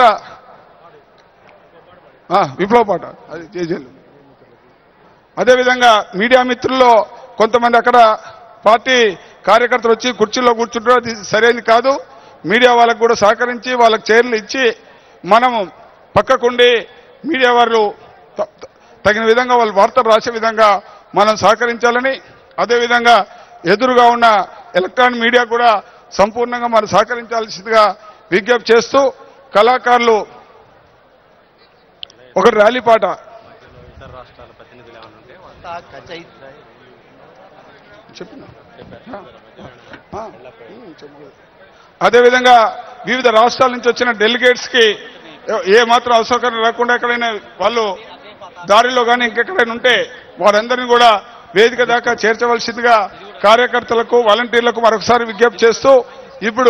విప్లవ పాట అది జేజేలు. అదేవిధంగా మీడియా మిత్రుల్లో కొంతమంది అక్కడ పార్టీ కార్యకర్తలు వచ్చి కుర్చీలో కూర్చుంటారు, అది సరైనది కాదు. మీడియా వాళ్ళకు కూడా సహకరించి వాళ్ళకి చైర్లు ఇచ్చి మనము పక్కకుండి మీడియా వాళ్ళు తగిన విధంగా వాళ్ళు వార్తలు రాసే విధంగా మనం సహకరించాలని, అదేవిధంగా ఎదురుగా ఉన్న ఎలక్ట్రానిక్ మీడియా కూడా సంపూర్ణంగా మనం సహకరించాల్సిందిగా విజ్ఞప్తి చేస్తూ కళాకారులు ఒక ర్యాలీ పాట అదేవిధంగా వివిధ రాష్ట్రాల నుంచి వచ్చిన డెలిగేట్స్ కి ఏ మాత్రం అసౌకర్యం రాకుండా ఎక్కడైనా వాళ్ళు దారిలో కానీ ఇంకెక్కడైనా ఉంటే వారందరినీ కూడా వేదిక దాకా చేర్చవలసిందిగా కార్యకర్తలకు వాలంటీర్లకు మరొకసారి విజ్ఞప్తి చేస్తూ ఇప్పుడు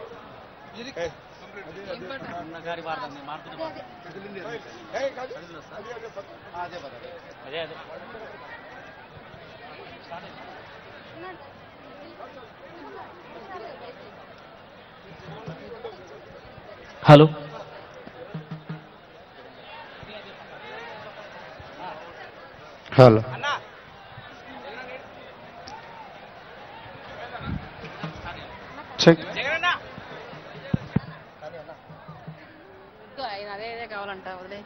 హలో హలో చెక్ అదే కావాలంట వదిలే.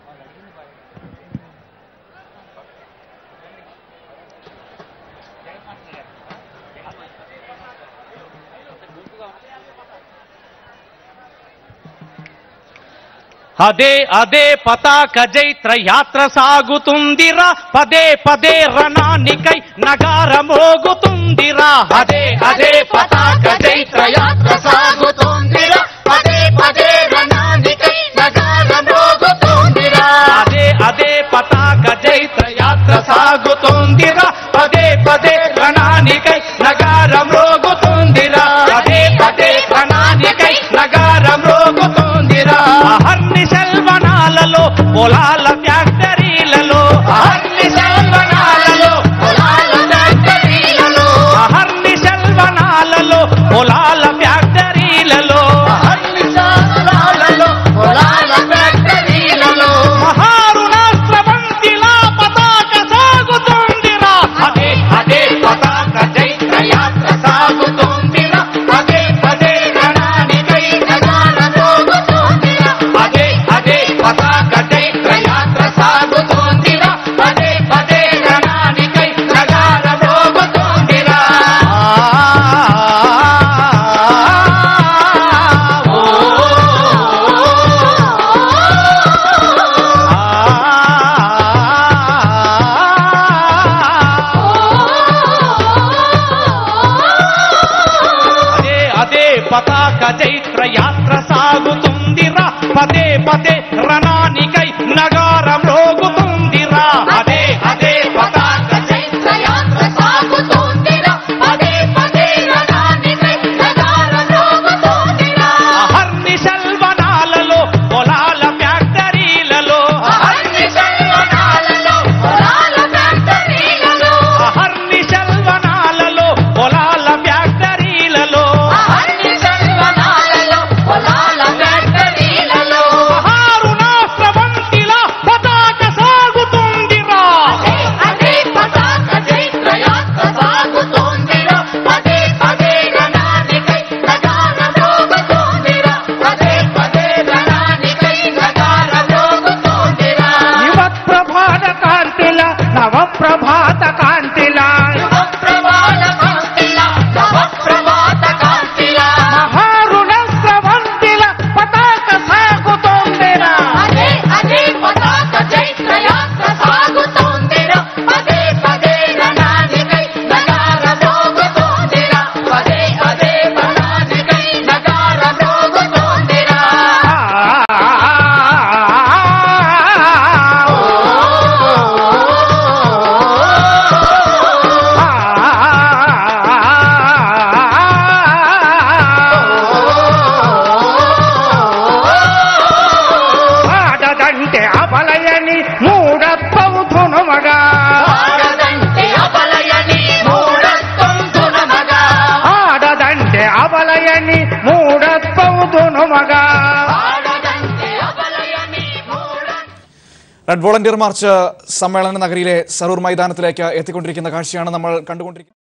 అదే అదే పతాక జైత్ర యాత్ర సాగుతుందిరా, పదే పదే రణానికై నగార మోగుతుందిరా. అదే అదే పతాక జైత్ర యాత్ర సాగుతుందిరా, పదే పదే రణానికై నగార మోగుతుందిరా. అదే అదే పతాక జైత్ర యాత్ర సాగుతుందిరా, పదే పదే రణానికై నగార మోగుతుందిరా. పదే పదే రణానికై నగార మోగుతుందిరా. అహర్ని సెల్వనాలలో పొలాల ఫ్యాక్టరీలలో, అహర్ని సెల్వనాలలో పొలాల ఫ్యాక్టరీలలో, అహర్ని సెల్వనాలలో పొలాల ఫ్యాక్టరీలలో, అహర్ని సెల్వనాలలో పొలాల ఫ్యాక్టరీలలో మహారుణాస్త్రవంతిలా పతాక సాగుతుందిరా. అదే అదే పతాక జైత్ర యాత్ర సాగుతుందిరా, పదే పదే రణానికై నగార మోగుతుందిరా. అదే అదే పతాక జైత్ర యాత్ర సాగుతుందిరా, పదే పదే రణానికై నగార మోగుతుందిరా. అదే అదే పతాక జైత్ర యాత్ర సాగుతుందిరా, పదే పదే రణానికై నగార మ్రోగుతుందిరా. అదే అదే పతాక జైత్ర యాత్ర సాగుతుందిరా, పదే పదే రణానికై నగార మ్రోగుతుందిరా. అహర్ని సెల్వనాలలో పొలాల ఫ్యాక్టరీలలో, అహర్ని సెల్వనాలలో పొలాల ఫ్యాక్టరీలలో, అహర్ని సెల్వనాలలో పొలాల ఫ్యాక్టరీలలో, అహర్ని సెల్వనాలలో పొలాల ఫ్యాక్టరీలలో మహారుణాస్త్రవంతిలా दोनों मगा റെഡ് വോളണ്ടിയർ മാർച്ച് സമ്മേളന നഗരിയിലെ സരൂർ മൈതാനത്തിലേക്ക് എത്തിക്കൊണ്ടിരിക്കുന്ന കാഴ്ചയാണ് നമ്മൾ കണ്ടുകൊണ്ടിരിക്കുന്നത്.